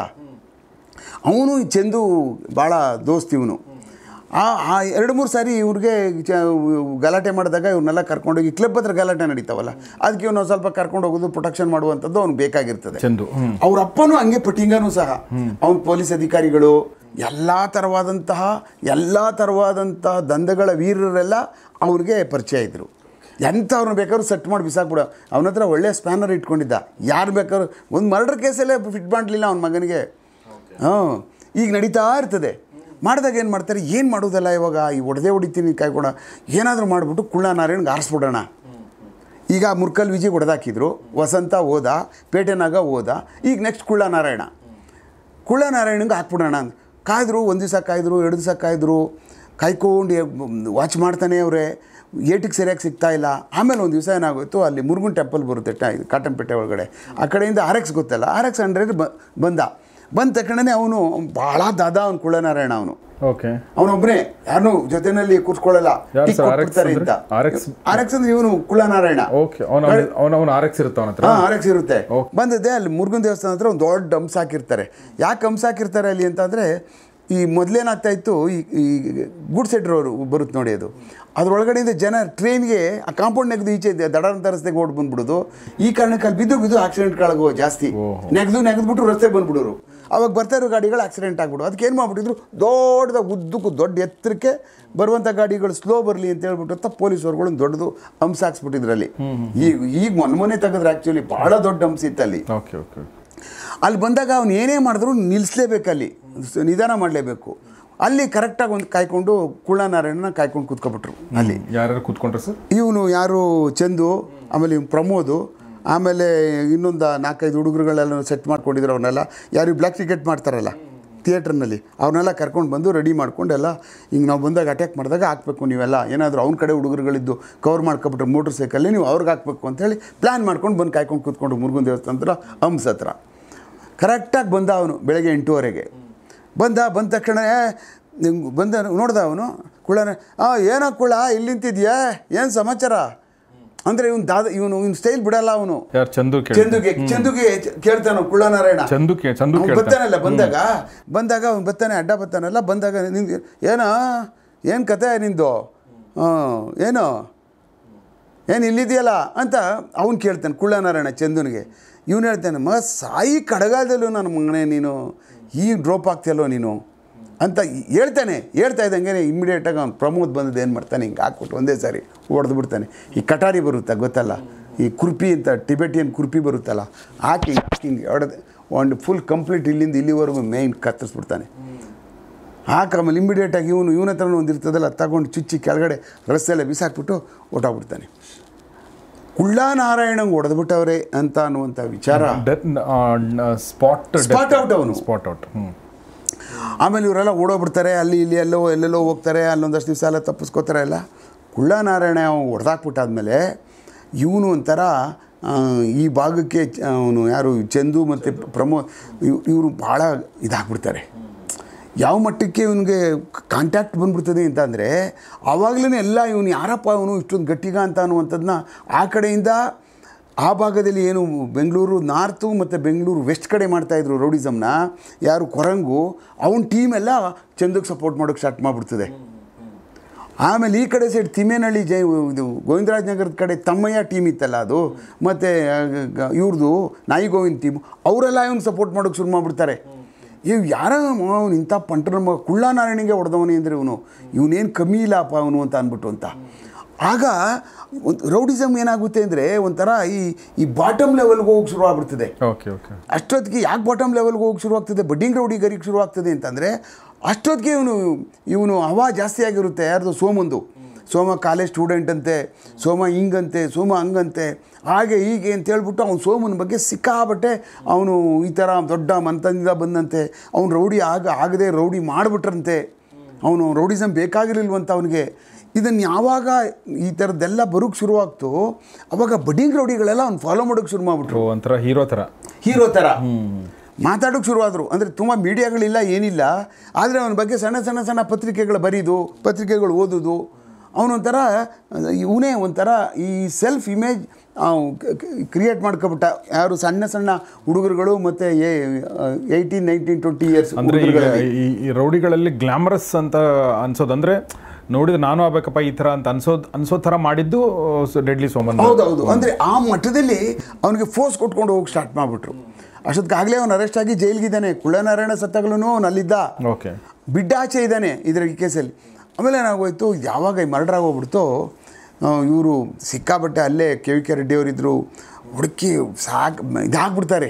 ಅವನು ಚಂದು ಭಾಳ ದೋಸ್ತಿ ಇವನು. ಆ ಆ ಎರಡು ಮೂರು ಸಾರಿ ಇವ್ರಿಗೆ ಚ ಗಲಾಟೆ ಮಾಡಿದಾಗ ಇವ್ರನ್ನೆಲ್ಲ ಕರ್ಕೊಂಡೋಗಿ ಕ್ಲಬ್ ಹತ್ರ ಗಲಾಟೆ ನಡೀತಾವಲ್ಲ, ಅದಕ್ಕೆ ಇವನು ಸ್ವಲ್ಪ ಕರ್ಕೊಂಡು ಹೋಗೋದು, ಪ್ರೊಟೆಕ್ಷನ್ ಮಾಡುವಂಥದ್ದು ಅವ್ನು ಬೇಕಾಗಿರ್ತದೆ. ಚಂದು ಅವ್ರ ಅಪ್ಪನೂ ಹಂಗೆ ಪಟ್ಟಿಂಗನೂ ಸಹ ಅವ್ನು ಪೊಲೀಸ್ ಅಧಿಕಾರಿಗಳು ಎಲ್ಲ ಥರವಾದಂತಹ ಎಲ್ಲ ಥರವಾದಂತಹ ದಂಧೆಗಳ ವೀರರೆಲ್ಲ ಅವ್ರಿಗೆ ಪರಿಚಯ ಇದ್ದರು. ಎಂಥವ್ರನ್ನ ಬೇಕಾದ್ರೂ ಸೆಟ್ ಮಾಡಿ ಬಿಸಾಕ್ಬಿಡೋ. ಅವನ ಹತ್ರ ಒಳ್ಳೆ ಸ್ಪ್ಯಾನರ್ ಇಟ್ಕೊಂಡಿದ್ದ. ಯಾರು ಬೇಕಾದ್ರೂ ಒಂದು ಮರ್ಡರ್ ಕೇಸಲ್ಲೇ ಫಿಟ್ ಮಾಡಲಿಲ್ಲ ಅವನ ಮಗನಿಗೆ. ಹಾಂ, ಈಗ ನಡೀತಾ ಇರ್ತದೆ. ಮಾಡಿದಾಗ ಏನು ಮಾಡ್ತಾರೆ, ಏನು ಮಾಡೋದಲ್ಲ ಇವಾಗ, ಈ ಹೊಡೆದೇ ಹೊಡಿತೀನಿ ಕಾಯ್ಕೊಡ, ಏನಾದರೂ ಮಾಡಿಬಿಟ್ಟು ಕುಳ್ಳನಾರಾಯಣ್ಗೆ ಆರಿಸ್ಬಿಡೋಣ. ಈಗ ಮುರ್ಕಲ್ ವಿಜಯ್ ಹೊಡೆದಾಕಿದ್ರು, ವಸಂತ ಹೋದ, ಪೇಟೆನಾಗ ಹೋದ, ಈಗ ನೆಕ್ಸ್ಟ್ ಕುಳ್ಳನಾರಾಯಣ. ಕುಳ್ಳನಾರಾಯಣಂಗೆ ಹಾಕ್ಬಿಡೋಣ ಅಂತ ಕಾಯ್ದರು. ಒಂದು ದಿವಸ ಕಾಯ್ದರು, ಎರಡು ದಿವಸ ಕಾಯ್ದರು, ಕಾಯ್ಕೊಂಡು ವಾಚ್ ಮಾಡ್ತಾನೆ ಅವರೇ. ಏಟಿಗೆ ಸರಿಯಾಗಿ ಸಿಗ್ತಾ ಇಲ್ಲ. ಆಮೇಲೆ ಒಂದು ದಿವಸ ಏನಾಗೋಯ್ತು, ಅಲ್ಲಿ ಮುರುಗನ್ ಟೆಂಪಲ್ ಬರುತ್ತೆ ಟ ಇದು ಕಾಟನ್ಪೇಟೆ ಒಳಗಡೆ. ಆ ಕಡೆಯಿಂದ ಆರ್ ಎಕ್ಸ್ ಗೊತ್ತಲ್ಲ, ಆರ್ ಎಕ್ಸ್ ಹಂಡ್ರೆಡ್ ಬಂದ ಬಂದ ತಕ್ಷಣವೇ ಅವನು ಭಾಳ ದಾದ ಅವನು ಕುಳ್ಳನಾರಾಯಣ. ಅವನು ಓಕೆ, ಅವನೊಬ್ಬನೇ, ಯಾರನ್ನೂ ಜೊತೆಯಲ್ಲಿ ಕೂರ್ಸ್ಕೊಳ್ಳಲ್ಲ, ಕೊಡ್ತಾರೆ ಅಂತ. ಆರ್ ಎಕ್ಸ್ ಅಂದ್ರೆ ಇವನು ಕುಳ್ಳನಾರಾಯಣ. ಆರ್ ಎಕ್ಸ್ ಇರುತ್ತೆ, ಆರ್ ಎಕ್ಸ್ ಇರುತ್ತೆ. ಬಂದಿದ್ದೆ ಅಲ್ಲಿ ಮುರುಗನ್ ದೇವಸ್ಥಾನ ಹತ್ರ ಒಂದು ದೊಡ್ಡ ಹಂಸ ಹಾಕಿರ್ತಾರೆ. ಯಾಕೆ ಹಂಸ ಹಾಕಿರ್ತಾರೆ ಅಲ್ಲಿ ಅಂತಂದರೆ, ಈ ಮೊದಲೇನಾಗ್ತಾ ಇತ್ತು, ಈ ಈ ಗೂಡ್ಸ್ ಸೆಡ್ರವರು ಬರುತ್ತೆ ನೋಡಿ, ಅದು ಅದರೊಳಗಡೆಯಿಂದ ಜನ ಟ್ರೈನ್ಗೆ ಆ ಕಾಂಪೌಂಡ್ ನೆಗೆದು ಈಚೆ ದಡ ಅಂತ ರಸ್ತೆಗೆ ಓಡ್ ಬಂದ್ಬಿಡೋದು. ಈ ಕಾರಣಕ್ಕೆ ಅಲ್ಲಿ ಬಿದ್ದು ಬಿದ್ದು ಆಕ್ಸಿಡೆಂಟ್ಗಳಾಗುವ ಜಾಸ್ತಿ. ನೆಗೆದು ನೆಗೆದ್ಬಿಟ್ಟು ರಸ್ತೆಗೆ ಬಂದ್ಬಿಡೋರು. ಅವಾಗ ಬರ್ತಾ ಇರೋ ಗಾಡಿಗಳು ಆಕ್ಸಿಡೆಂಟ್ ಆಗ್ಬಿಡು. ಅದಕ್ಕೆ ಏನು ಮಾಡ್ಬಿಟ್ಟಿದ್ರು, ದೊಡ್ಡದಾಗಿ ಉದ್ದಕ್ಕೂ ದೊಡ್ಡ ಎತ್ತರಕ್ಕೆ ಬರುವಂಥ ಗಾಡಿಗಳು ಸ್ಲೋ ಬರಲಿ ಅಂತ ಹೇಳ್ಬಿಟ್ಟು ಪೊಲೀಸರುಗಳು ದೊಡ್ಡದು ಹಂಸ ಹಾಕ್ಸ್ಬಿಟ್ಟಿದ್ರಲ್ಲಿ. ಈಗ ಈಗ ಮೊನ್ನೆ ಮೊನ್ನೆ ತೆಗೆದ್ರೆ ಆ್ಯಕ್ಚುಲಿ ಭಾಳ ದೊಡ್ಡ ಹಂಸ ಇತ್ತು ಅಲ್ಲಿ. ಓಕೆ ಓಕೆ ಅಲ್ಲಿ ಬಂದಾಗ ಅವ್ನು ಏನೇ ಮಾಡಿದ್ರು ನಿಲ್ಲಿಸ್ಲೇಬೇಕು, ಅಲ್ಲಿ ನಿಧಾನ ಮಾಡಲೇಬೇಕು. ಅಲ್ಲಿ ಕರೆಕ್ಟಾಗಿ ಒಂದು ಕಾಯ್ಕೊಂಡು ಕುಳ್ಳನಾರಾಯಣನ ಕಾಯ್ಕೊಂಡು ಕೂತ್ಕೊಬಿಟ್ರು. ಅಲ್ಲಿ ಯಾರು ಕೂತ್ಕೊಂಡ್ರು ಸರ್? ಇವನು ಯಾರು ಚಂದು, ಆಮೇಲೆ ಇವ್ನು ಪ್ರಮೋದು, ಆಮೇಲೆ ಇನ್ನೊಂದು ನಾಲ್ಕೈದು ಹುಡುಗರುಗಳೆಲ್ಲ ಸೆಟ್ ಮಾಡ್ಕೊಂಡಿದ್ರು. ಅವ್ರನ್ನೆಲ್ಲ ಯಾರು ಬ್ಲ್ಯಾಕ್ ಟಿಕೆಟ್ ಮಾಡ್ತಾರಲ್ಲ ಥಿಯೇಟ್ರ್ನಲ್ಲಿ, ಅವ್ರನ್ನೆಲ್ಲ ಕರ್ಕೊಂಡು ಬಂದು ರೆಡಿ ಮಾಡ್ಕೊಂಡೆಲ್ಲ ಹಿಂಗೆ ನಾವು ಬಂದಾಗ ಅಟ್ಯಾಕ್ ಮಾಡಿದಾಗ ಹಾಕಬೇಕು ನೀವೆಲ್ಲ, ಏನಾದರೂ ಅವ್ನ ಕಡೆ ಹುಡುಗರುಗಳಿದ್ದು ಕವರ್ ಮಾಡ್ಕೊಬಿಟ್ರೆ ಮೋಟ್ರ್ ಸೈಕಲ್ಲಿ ನೀವು ಅವ್ರಿಗೆ ಹಾಕಬೇಕು ಅಂತೇಳಿ ಪ್ಲ್ಯಾನ್ ಮಾಡ್ಕೊಂಡು ಬಂದು ಕಾಯ್ಕೊಂಡು ಕೂತ್ಕೊಂಡು ಮುರುಗನ್ ದೇವಸ್ಥಾನ ಹತ್ರ ಹಂಸ ಹತ್ರ. ಕರೆಕ್ಟಾಗಿ ಬಂದ ಅವನು ಬೆಳಗ್ಗೆ ಎಂಟೂವರೆಗೆ ಬಂದ. ಬಂದ ತಕ್ಷಣ ಬಂದ ನೋಡ್ದ ಅವನು ಕುಳ್ಳನ. ಹಾಂ, ಏನೋ ಕುಳ್ಳ ಇಲ್ಲಿ ನಿಂತಿದ್ಯಾ, ಏನು ಸಮಾಚಾರ? ಅಂದರೆ ಇವನು ದಾದ ಇವನು ಇವನು ಸ್ಟೈಲ್ ಬಿಡಲ್ಲ ಅವನು. ಯಾರು ಚಂದು ಚಂದುಗೆ ಚಂದುಗೆ ಕೇಳ್ತಾನ ಕುಳ್ಳನಾರಾಯಣ ಚಂದು ಚಂದು ಬರ್ತಾನಲ್ಲ, ಬಂದಾಗ ಬಂದಾಗ ಅವ್ನು ಬರ್ತಾನೆ, ಅಡ್ಡ ಬರ್ತಾನಲ್ಲ, ಬಂದಾಗ ನಿಂಗೆ ಏನೋ ಏನು ಕತೆ ನಿಂದು, ಹಾಂ ಏನೋ ಏನು ಇಲ್ಲಿದೆಯಲ್ಲ ಅಂತ ಅವ್ನು ಕೇಳ್ತಾನೆ ಕುಳ್ಳನಾರಾಯಣ ಚಂದುನಿಗೆ. ಇವನು ಹೇಳ್ತಾನೆ, ಮ ಸಾಯಿ ಕಡಗಾಲದಲ್ಲೂ ನನ್ನ ಮಗನೇ ನೀನು ಈ ಡ್ರಾಪ್ ಆಗ್ತಿಯಲ್ಲೋ ನೀನು ಅಂತ ಹೇಳ್ತಾನೆ. ಹೇಳ್ತಾ ಇದ್ದಂಗೆ ಇಮ್ಮಿಡಿಯೇಟಾಗಿ ಅವ್ನು ಪ್ರಮೋದ್ ಬಂದದ್ದು ಏನು ಮಾಡ್ತಾನೆ, ಹಿಂಗೆ ಹಾಕ್ಬಿಟ್ಟು ಒಂದೇ ಸಾರಿ ಹೊಡೆದು ಬಿಡ್ತಾನೆ. ಈ ಕಟಾರಿ ಬರುತ್ತಾ ಗೊತ್ತಲ್ಲ, ಈ ಕುರ್ಪಿ ಅಂತ ಟಿಬೆಟಿಯನ್ ಕುರ್ಪಿ ಬರುತ್ತಲ್ಲ, ಹಾಕಿ ಹಿಂಗೆ ಹೊಡೆದು ಒಂದು ಫುಲ್ ಕಂಪ್ಲೀಟ್ ಇಲ್ಲಿಂದ ಇಲ್ಲಿವರೆಗೂ ಮೇಯ್ನ್ ಕತ್ತರಿಸ್ಬಿಡ್ತಾನೆ. ಹಾಕಿ ಆಮೇಲೆ ಇಮ್ಮಿಡಿಯೇಟಾಗಿ ಇವನು ಇವನ ಹತ್ರ ಒಂದು ಇರ್ತದಲ್ಲ, ತಗೊಂಡು ಚುಚ್ಚಿ ಕೆಳಗಡೆ ರಸ್ತೆಲ್ಲ ಬಿಸಾಕ್ಬಿಟ್ಟು ಹೊಟ್ಟೋಗ್ಬಿಡ್ತಾನೆ. ಕುಳ್ಳನಾರಾಯಣಂಗೆ ಹೊಡೆದ್ಬಿಟ್ಟವ್ರೆ ಅಂತ ಅನ್ನುವಂಥ ವಿಚಾರ ಸ್ಪಾಟ್ ಸ್ಪಾಟ್ ಔಟ್ ಅವನು ಸ್ಪಾಟ್ ಔಟ್. ಆಮೇಲೆ ಇವರೆಲ್ಲ ಓಡೋಗ್ಬಿಡ್ತಾರೆ, ಅಲ್ಲಿ ಇಲ್ಲಿ ಎಲ್ಲೋ ಎಲ್ಲೆಲ್ಲೋ ಹೋಗ್ತಾರೆ, ಅಲ್ಲೊಂದಷ್ಟು ದಿವಸ ಎಲ್ಲ ತಪ್ಪಿಸ್ಕೋತಾರೆ ಎಲ್ಲ. ಕುಳ್ಳನಾರಾಯಣ ಅವನು ಹೊಡೆದಾಕ್ಬಿಟ್ಟಾದ್ಮೇಲೆ ಇವನು ಒಂಥರ ಈ ಭಾಗಕ್ಕೆ ಅವನು ಯಾರು ಚಂದು ಮತ್ತು ಪ್ರಮೋ ಇವರು ಭಾಳ ಇದಾಗ್ಬಿಡ್ತಾರೆ. ಯಾವ ಮಟ್ಟಕ್ಕೆ ಇವನಿಗೆ ಕಾಂಟ್ಯಾಕ್ಟ್ ಬಂದ್ಬಿಡ್ತದೆ ಅಂತಂದರೆ ಆವಾಗಲೇ ಎಲ್ಲ ಇವನು ಯಾರಪ್ಪ ಅವನು ಇಷ್ಟೊಂದು ಗಟ್ಟಿಗ ಅಂತ ಅನ್ನುವಂಥದ್ದನ್ನ ಆ ಕಡೆಯಿಂದ ಆ ಭಾಗದಲ್ಲಿ ಏನು ಬೆಂಗಳೂರು ನಾರ್ತು ಮತ್ತು ಬೆಂಗಳೂರು ವೆಸ್ಟ್ ಕಡೆ ಮಾಡ್ತಾಯಿದ್ರು ರೌಡಿಸಮ್ನ, ಯಾರು ಕೊರಂಗು ಅವನ ಟೀಮೆಲ್ಲ ಚಂದಕ್ಕೆ ಸಪೋರ್ಟ್ ಮಾಡೋಕ್ಕೆ ಸ್ಟಾರ್ಟ್ ಮಾಡಿಬಿಡ್ತದೆ. ಆಮೇಲೆ ಈ ಕಡೆ ಸೈಡ್ ತಿಮ್ಮೇನಹಳ್ಳಿ ಜೈ ಇದು ಗೋವಿಂದರಾಜ್ ನಗರದ ಕಡೆ ತಮ್ಮಯ್ಯ ಟೀಮ್ ಇತ್ತಲ್ಲ ಅದು, ಮತ್ತು ಇವ್ರದ್ದು ನಾಯಿ ಗೋವಿಂದ ಟೀಮ್, ಅವರೆಲ್ಲ ಇವನು ಸಪೋರ್ಟ್ ಮಾಡೋಕ್ಕೆ ಶುರು ಮಾಡಿಬಿಡ್ತಾರೆ. ಇವು ಯಾರ ಅವನು ಇಂಥ ಪಂಟರ ಮ ಕುಳ್ಳನಾರಾಯಣಿಗೆ ಹೊಡೆದವನೇ ಅಂದರೆ ಇವನು ಇವನೇನು ಕಮ್ಮಿ ಇಲ್ಲಪ್ಪ ಅವನು ಅಂತ ಅಂದ್ಬಿಟ್ಟು ಅಂತ. ಆಗ ಒಂದು ರೌಡಿಸಮ್ ಏನಾಗುತ್ತೆ ಅಂದರೆ ಒಂಥರ ಈ ಈ ಬಾಟಮ್ ಲೆವೆಲ್ಗೆ ಹೋಗಿ ಶುರು ಆಗ್ಬಿಡ್ತದೆ. ಓಕೆ ಓಕೆ ಅಷ್ಟೊತ್ತಿಗೆ ಯಾಕೆ ಬಾಟಮ್ ಲೆವೆಲ್ಗೆ ಹೋಗಿ ಶುರು ಆಗ್ತದೆ, ಬಡ್ಡಿಂಗ್ ರೌಡಿಗರಿಗೆ ಶುರು ಆಗ್ತದೆ ಅಂತಂದರೆ ಅಷ್ಟೊತ್ತಿಗೆ ಇವನು ಇವನು ಹವಾ ಜಾಸ್ತಿ ಆಗಿರುತ್ತೆ. ಯಾರ್ದು ಸೋಮಂದು, ಸೋಮ ಕಾಲೇಜ್ ಸ್ಟೂಡೆಂಟ್ ಅಂತೆ, ಸೋಮ ಹಿಂಗಂತೆ, ಸೋಮ ಹಂಗಂತೆ, ಹಾಗೆ ಹೀಗೆ ಅಂತ ಹೇಳ್ಬಿಟ್ಟು ಅವ್ನು ಸೋಮನ ಬಗ್ಗೆ ಸಿಕ್ಕಾಬಟ್ಟೆ ಅವನು ಈ ಥರ ದೊಡ್ಡ ಮಂತದಿಂದ ಬಂದಂತೆ, ಅವ್ನು ರೌಡಿ ಆಗ ಆಗದೆ ರೌಡಿ ಮಾಡಿಬಿಟ್ರಂತೆ, ಅವನು ರೌಡಿಸಮ್ ಬೇಕಾಗಿರಲಿಲ್ವಂತ ಅವನಿಗೆ. ಇದನ್ನು ಯಾವಾಗ ಈ ಥರದ್ದೆಲ್ಲ ಬರೋಕ್ಕೆ ಶುರುವಾಗ್ತು ಅವಾಗ ಬಡ್ಡಿಂಗ್ ರೌಡಿಗಳೆಲ್ಲ ಅವ್ನು ಫಾಲೋ ಮಾಡೋಕ್ಕೆ ಶುರು ಮಾಡಿಬಿಟ್ರು. ಒಂಥರ ಹೀರೋ ಥರ ಹೀರೋ ಥರ ಮಾತಾಡೋಕ್ಕೆ ಶುರುವಾದರು. ಅಂದರೆ ತುಂಬ ಮೀಡಿಯಾಗಳಿಲ್ಲ ಏನಿಲ್ಲ, ಆದರೆ ಅವನ ಬಗ್ಗೆ ಸಣ್ಣ ಸಣ್ಣ ಸಣ್ಣ ಪತ್ರಿಕೆಗಳು ಬರೀದು, ಪತ್ರಿಕೆಗಳು ಓದೋದು, ಅವನೊಂಥರ ಇವನೇ ಒಂಥರ ಈ ಸೆಲ್ಫ್ ಇಮೇಜ್ ಕ್ರಿಯೇಟ್ ಮಾಡ್ಕೊಬಿಟ್ಟ. ಯಾರು ಸಣ್ಣ ಸಣ್ಣ ಹುಡುಗರುಗಳು ಮತ್ತು ಏಯ್ಟೀನ್ ನೈನ್ಟೀನ್ ಟ್ವೆಂಟಿ ಇಯರ್ಸ್ ಅಂದರೆ ಈ ರೌಡಿಗಳಲ್ಲಿ ಗ್ಲಾಮರಸ್ ಅಂತ ಅನ್ಸೋದು, ಅಂದರೆ ನೋಡಿದ್ರೆ ನಾನು ಆಗ್ಬೇಕಪ್ಪ ಈ ಥರ ಅಂತ ಅನ್ಸೋದು ಅನ್ಸೋ ಥರ ಮಾಡಿದ್ದು ಡೆಡ್ಲಿ ಸೋಮನ್. ಹೌದೌದು, ಅಂದರೆ ಆ ಮಟ್ಟದಲ್ಲಿ ಅವನಿಗೆ ಫೋರ್ಸ್ ಕೊಟ್ಕೊಂಡು ಹೋಗಿ ಸ್ಟಾರ್ಟ್ ಮಾಡಿಬಿಟ್ರು. ಅಷ್ಟೊತ್ತಿಗಾಗಲೇ ಅವನು ಅರೆಸ್ಟ್ ಆಗಿ ಜೈಲಿಗಿದ್ದಾನೆ. ಕುಳ್ಳನಾರಾಯಣ ಸತ್ತಾಗಲೂ ಅವನು ಅಲ್ಲಿದ್ದ, ಓಕೆ, ಬಿಡ್ಡ ಆಚೆ ಇದ್ದಾನೆ ಇದರ ಈ ಕೇಸಲ್ಲಿ. ಆಮೇಲೆ ಏನಾಗೋಯ್ತು, ಯಾವಾಗ ಈ ಮರ್ಡರ್ ಆಗೋಗ್ಬಿಡ್ತು, ಇವರು ಸಿಕ್ಕಾಬಟ್ಟೆ ಅಲ್ಲೇ ಕೆ ವಿ ಕೆ ರೆಡ್ಡಿಯವರಿದ್ದರು, ಹುಡುಕಿ ಸಾಕು ಇದಾಗ್ಬಿಡ್ತಾರೆ.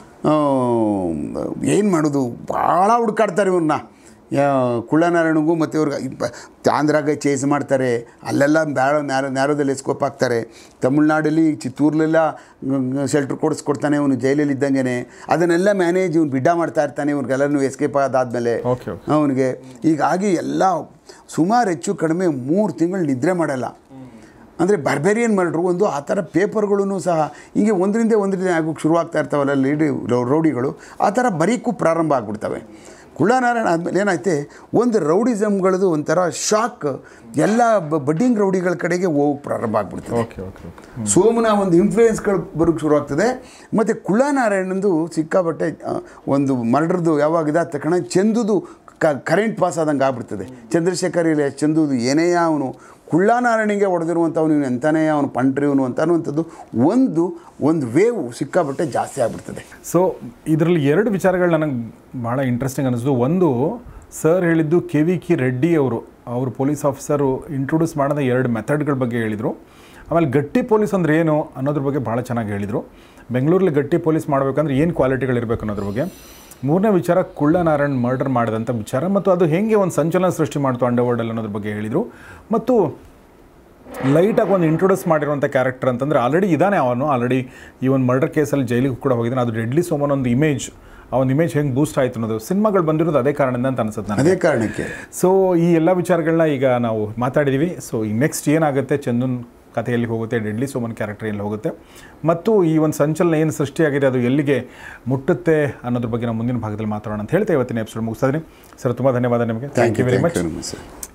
ಏನು ಮಾಡೋದು, ಭಾಳ ಹುಡುಕಾಡ್ತಾರೆ ಇವ್ರನ್ನ, ಕುಳ್ಳನಾರಾಯಣಗೂ ಮತ್ತು ಇವ್ರಿಗೆ ಆಂಧ್ರಾಗ ಚೇಸ್ ಮಾಡ್ತಾರೆ, ಅಲ್ಲೆಲ್ಲ ಬ್ಯಾರ ನ್ಯಾರ ನ್ಯಾರೋದಲ್ಲಿ ಎಸ್ಕೋಪ್ ಹಾಕ್ತಾರೆ. ತಮಿಳ್ನಾಡಲ್ಲಿ ಚಿತ್ತೂರಲ್ಲೆಲ್ಲ ಶೆಲ್ಟ್ರ್ ಕೊಡಿಸ್ಕೊಡ್ತಾನೆ ಅವನು ಜೈಲಲ್ಲಿ ಇದ್ದಂಗೆ. ಅದನ್ನೆಲ್ಲ ಮ್ಯಾನೇಜ್ ಇವ್ನು ಬಿಡ್ಡ ಮಾಡ್ತಾ ಇರ್ತಾನೆ ಇವ್ರಿಗೆಲ್ಲನೂ ಎಸ್ಕೇಪ್ ಆದಾದಮೇಲೆ ಅವನಿಗೆ. ಹೀಗಾಗಿ ಎಲ್ಲ ಸುಮಾರು ಹೆಚ್ಚು ಕಡಿಮೆ ಮೂರು ತಿಂಗಳು ನಿದ್ರೆ ಮಾಡಲ್ಲ. ಅಂದರೆ ಬರ್ಬೇರಿಯನ್ ಮರ್ಡ್ರು ಒಂದು ಆ ಥರ ಪೇಪರ್ಗಳೂ ಸಹ ಹಿಂಗೆ ಒಂದರಿಂದ ಒಂದರಿಂದ ಆಗೋಕ್ಕೆ ಶುರುವಾಗ್ತಾ ಇರ್ತಾವಲ್ಲ ಲೀಡಿ ರೌಡಿಗಳು, ಆ ಥರ ಬರೀಕ್ಕೂ ಪ್ರಾರಂಭ ಆಗ್ಬಿಡ್ತವೆ. ಕುಳ್ಳನಾರಾಯಣ ಆದಮೇಲೆ ಏನಾಯ್ತು, ಒಂದು ರೌಡಿಸಮ್ಗಳದ್ದು ಒಂಥರ ಶಾಕ್ ಎಲ್ಲ ಬಡ್ಡಿಂಗ್ ರೌಡಿಗಳ ಕಡೆಗೆ ಹೋಗಿ ಪ್ರಾರಂಭ ಆಗ್ಬಿಡ್ತದೆ. ಓಕೆ ಓಕೆ ಸೋಮನ ಒಂದು ಇನ್ಫ್ಲೂಯೆನ್ಸ್ಗಳು ಬರೋಕ್ಕೆ ಶುರುವಾಗ್ತದೆ. ಮತ್ತು ಕುಳ್ಳನಾರಾಯಣಂದು ಸಿಕ್ಕಾಬಟ್ಟೆ ಒಂದು ಮರ್ಡ್ರದ್ದು ಯಾವಾಗ ಇದಾದ ತಕ್ಷಣ ಚಂದುದು ಕ ಕರೆಂಟ್ ಪಾಸ್ ಆದಂಗೆ ಆಗ್ಬಿಡ್ತದೆ. ಚಂದ್ರಶೇಖರ್ ಇಲ್ಲ ಚಂದುದು ಏನೇ ಅವನು ಕುಳ್ಳನಾರಾಯಣಿಗೆ ಹೊಡೆದಿರುವಂಥವ್ನು ಇವನು ಎಂತಾನೇ ಅವನು ಪಂಟ್ರಿ ಇವನು ಅಂತ ಅನ್ನುವಂಥದ್ದು ಒಂದು ಒಂದು ವೇವ್ ಸಿಕ್ಕಾಬಟ್ಟೆ ಜಾಸ್ತಿ ಆಗಿಬಿಡ್ತದೆ. ಸೊ ಇದರಲ್ಲಿ ಎರಡು ವಿಚಾರಗಳು ನನಗೆ ಭಾಳ ಇಂಟ್ರೆಸ್ಟಿಂಗ್ ಅನ್ನಿಸ್ತು. ಒಂದು, ಸರ್ ಹೇಳಿದ್ದು ಕೆ ವಿ ಕೆ ರೆಡ್ಡಿ ಅವರು ಅವರು ಪೊಲೀಸ್ ಆಫೀಸರು ಇಂಟ್ರೊಡ್ಯೂಸ್ ಮಾಡಿದ ಎರಡು ಮೆಥಡ್ಗಳ ಬಗ್ಗೆ ಹೇಳಿದರು. ಆಮೇಲೆ ಗಟ್ಟಿ ಪೊಲೀಸ್ ಅಂದರೆ ಏನು ಅನ್ನೋದ್ರ ಬಗ್ಗೆ ಭಾಳ ಚೆನ್ನಾಗಿ ಹೇಳಿದರು. ಬೆಂಗಳೂರಲ್ಲಿ ಗಟ್ಟಿ ಪೊಲೀಸ್ ಮಾಡಬೇಕಂದ್ರೆ ಏನು ಕ್ವಾಲಿಟಿಗಳಿರಬೇಕು ಅನ್ನೋದ್ರ ಬಗ್ಗೆ. ಮೂರನೇ ವಿಚಾರ, ಕುಳ್ಳನಾರಾಯಣ್ ಮರ್ಡರ್ ಮಾಡಿದಂಥ ವಿಚಾರ ಮತ್ತು ಅದು ಹೇಗೆ ಒಂದು ಸಂಚಲನ ಸೃಷ್ಟಿ ಮಾಡ್ತು ಅಂಡರ್ವರ್ಲ್ಡಲ್ಲಿ ಅನ್ನೋದ್ರ ಬಗ್ಗೆ ಹೇಳಿದರು. ಮತ್ತು ಲೈಟಾಗಿ ಒಂದು ಇಂಟ್ರೊಡ್ಯೂಸ್ ಮಾಡಿರುವಂಥ ಕ್ಯಾರೆಕ್ಟರ್ ಅಂತಂದರೆ ಆಲ್ರೆಡಿ ಇದ್ದಾನೆ ಅವನು, ಆಲ್ರೆಡಿ ಈ ಒಂದು ಮರ್ಡರ್ ಕೇಸಲ್ಲಿ ಜೈಲಿಗೆ ಕೂಡ ಹೋಗಿದ್ದಾನೆ. ಅದು ಡೆಡ್ಲಿ ಸೋಮನ್ ಒಂದು ಇಮೇಜ್, ಆ ಒಂದು ಇಮೇಜ್ ಹೆಂಗೆ ಬೂಸ್ಟ್ ಆಯಿತು ಅನ್ನೋದು ಸಿನಿಮಾಗಳು ಬಂದಿರೋದು ಅದೇ ಕಾರಣದಿಂದ ಅಂತ ಅನಿಸುತ್ತೆ ನನಗೆ. ಅದೇ ಕಾರಣಕ್ಕೆ. ಸೊ ಈ ಎಲ್ಲ ವಿಚಾರಗಳನ್ನ ಈಗ ನಾವು ಮಾತಾಡಿದ್ದೀವಿ. ಸೊ ಈ ನೆಕ್ಸ್ಟ್ ಏನಾಗುತ್ತೆ, ಚಂದನ್ ಕಥೆಯಲ್ಲಿ ಹೋಗುತ್ತೆ, ಡೆಡ್ಲಿ ಸೋಮನ್ ಕ್ಯಾರೆಕ್ಟರ್ ಎಲ್ಲಿ ಹೋಗುತ್ತೆ, ಮತ್ತು ಈ ಒಂದು ಸಂಚಲನ ಏನು ಸೃಷ್ಟಿಯಾಗಿದೆ ಅದು ಎಲ್ಲಿಗೆ ಮುಟ್ಟುತ್ತೆ ಅನ್ನೋದ್ರ ಬಗ್ಗೆ ನಾವು ಮುಂದಿನ ಭಾಗದಲ್ಲಿ ಮಾತಾಡೋಣ ಅಂತ ಹೇಳ್ತಾ ಇವತ್ತಿನ ಎಪಿಸೋಡ್ ಮುಗಿಸ್ತಾ ಇದ್ದೀನಿ. ಸರ್ ತುಂಬ ಧನ್ಯವಾದ ನಿಮಗೆ. Thank you very much.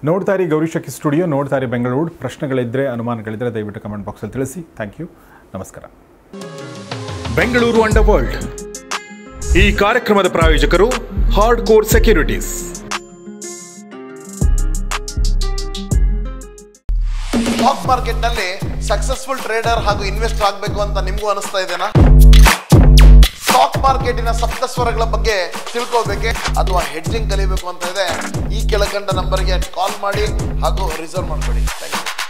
ನೋಡ್ತಾ ಇರಿ ಗೌರಿ ಶಕ್ಕಿ ಸ್ಟುಡಿಯೋ, ನೋಡ್ತಾ ಇರಿ ಬೆಂಗಳೂರು. ಪ್ರಶ್ನೆಗಳಿದ್ದರೆ, ಅನುಮಾನಗಳಿದ್ದರೆ ದಯವಿಟ್ಟು ಕಮೆಂಟ್ ಬಾಕ್ಸಲ್ಲಿ ತಿಳಿಸಿ. ಥ್ಯಾಂಕ್ ಯು, ನಮಸ್ಕಾರ. ಬೆಂಗಳೂರು ಅಂಡರ್ ವರ್ಲ್ಡ್ ಈ ಕಾರ್ಯಕ್ರಮದ ಪ್ರಾಯೋಜಕರು hard core securities. Stock market ನಲ್ಲಿ ಸಕ್ಸಸ್ಫುಲ್ ಟ್ರೇಡರ್ ಹಾಗೂ ಇನ್ವೆಸ್ಟರ್ ಆಗಬೇಕು ಅಂತ ನಿಮಗೂ ಅನಿಸ್ತಾ ಇದೆನಾ? ಸ್ಟಾಕ್ ಮಾರ್ಕೆಟಿನ ಸಪ್ತಸ್ವರಗಳ ಬಗ್ಗೆ ತಿಳ್ಕೋಬೇಕೆ ಅಥವಾ ಹೆಡ್ಜಿಂಗ್ ಕಲಿಬೇಕು ಅಂತ ಇದೆ, ಈ ಕೆಳಕಂಡ ನಂಬರ್ಗೆ ಕಾಲ್ ಮಾಡಿ ಹಾಗೂ ರಿಸರ್ವ್ ಮಾಡ್ಕೊಳ್ಳಿ. Thank you.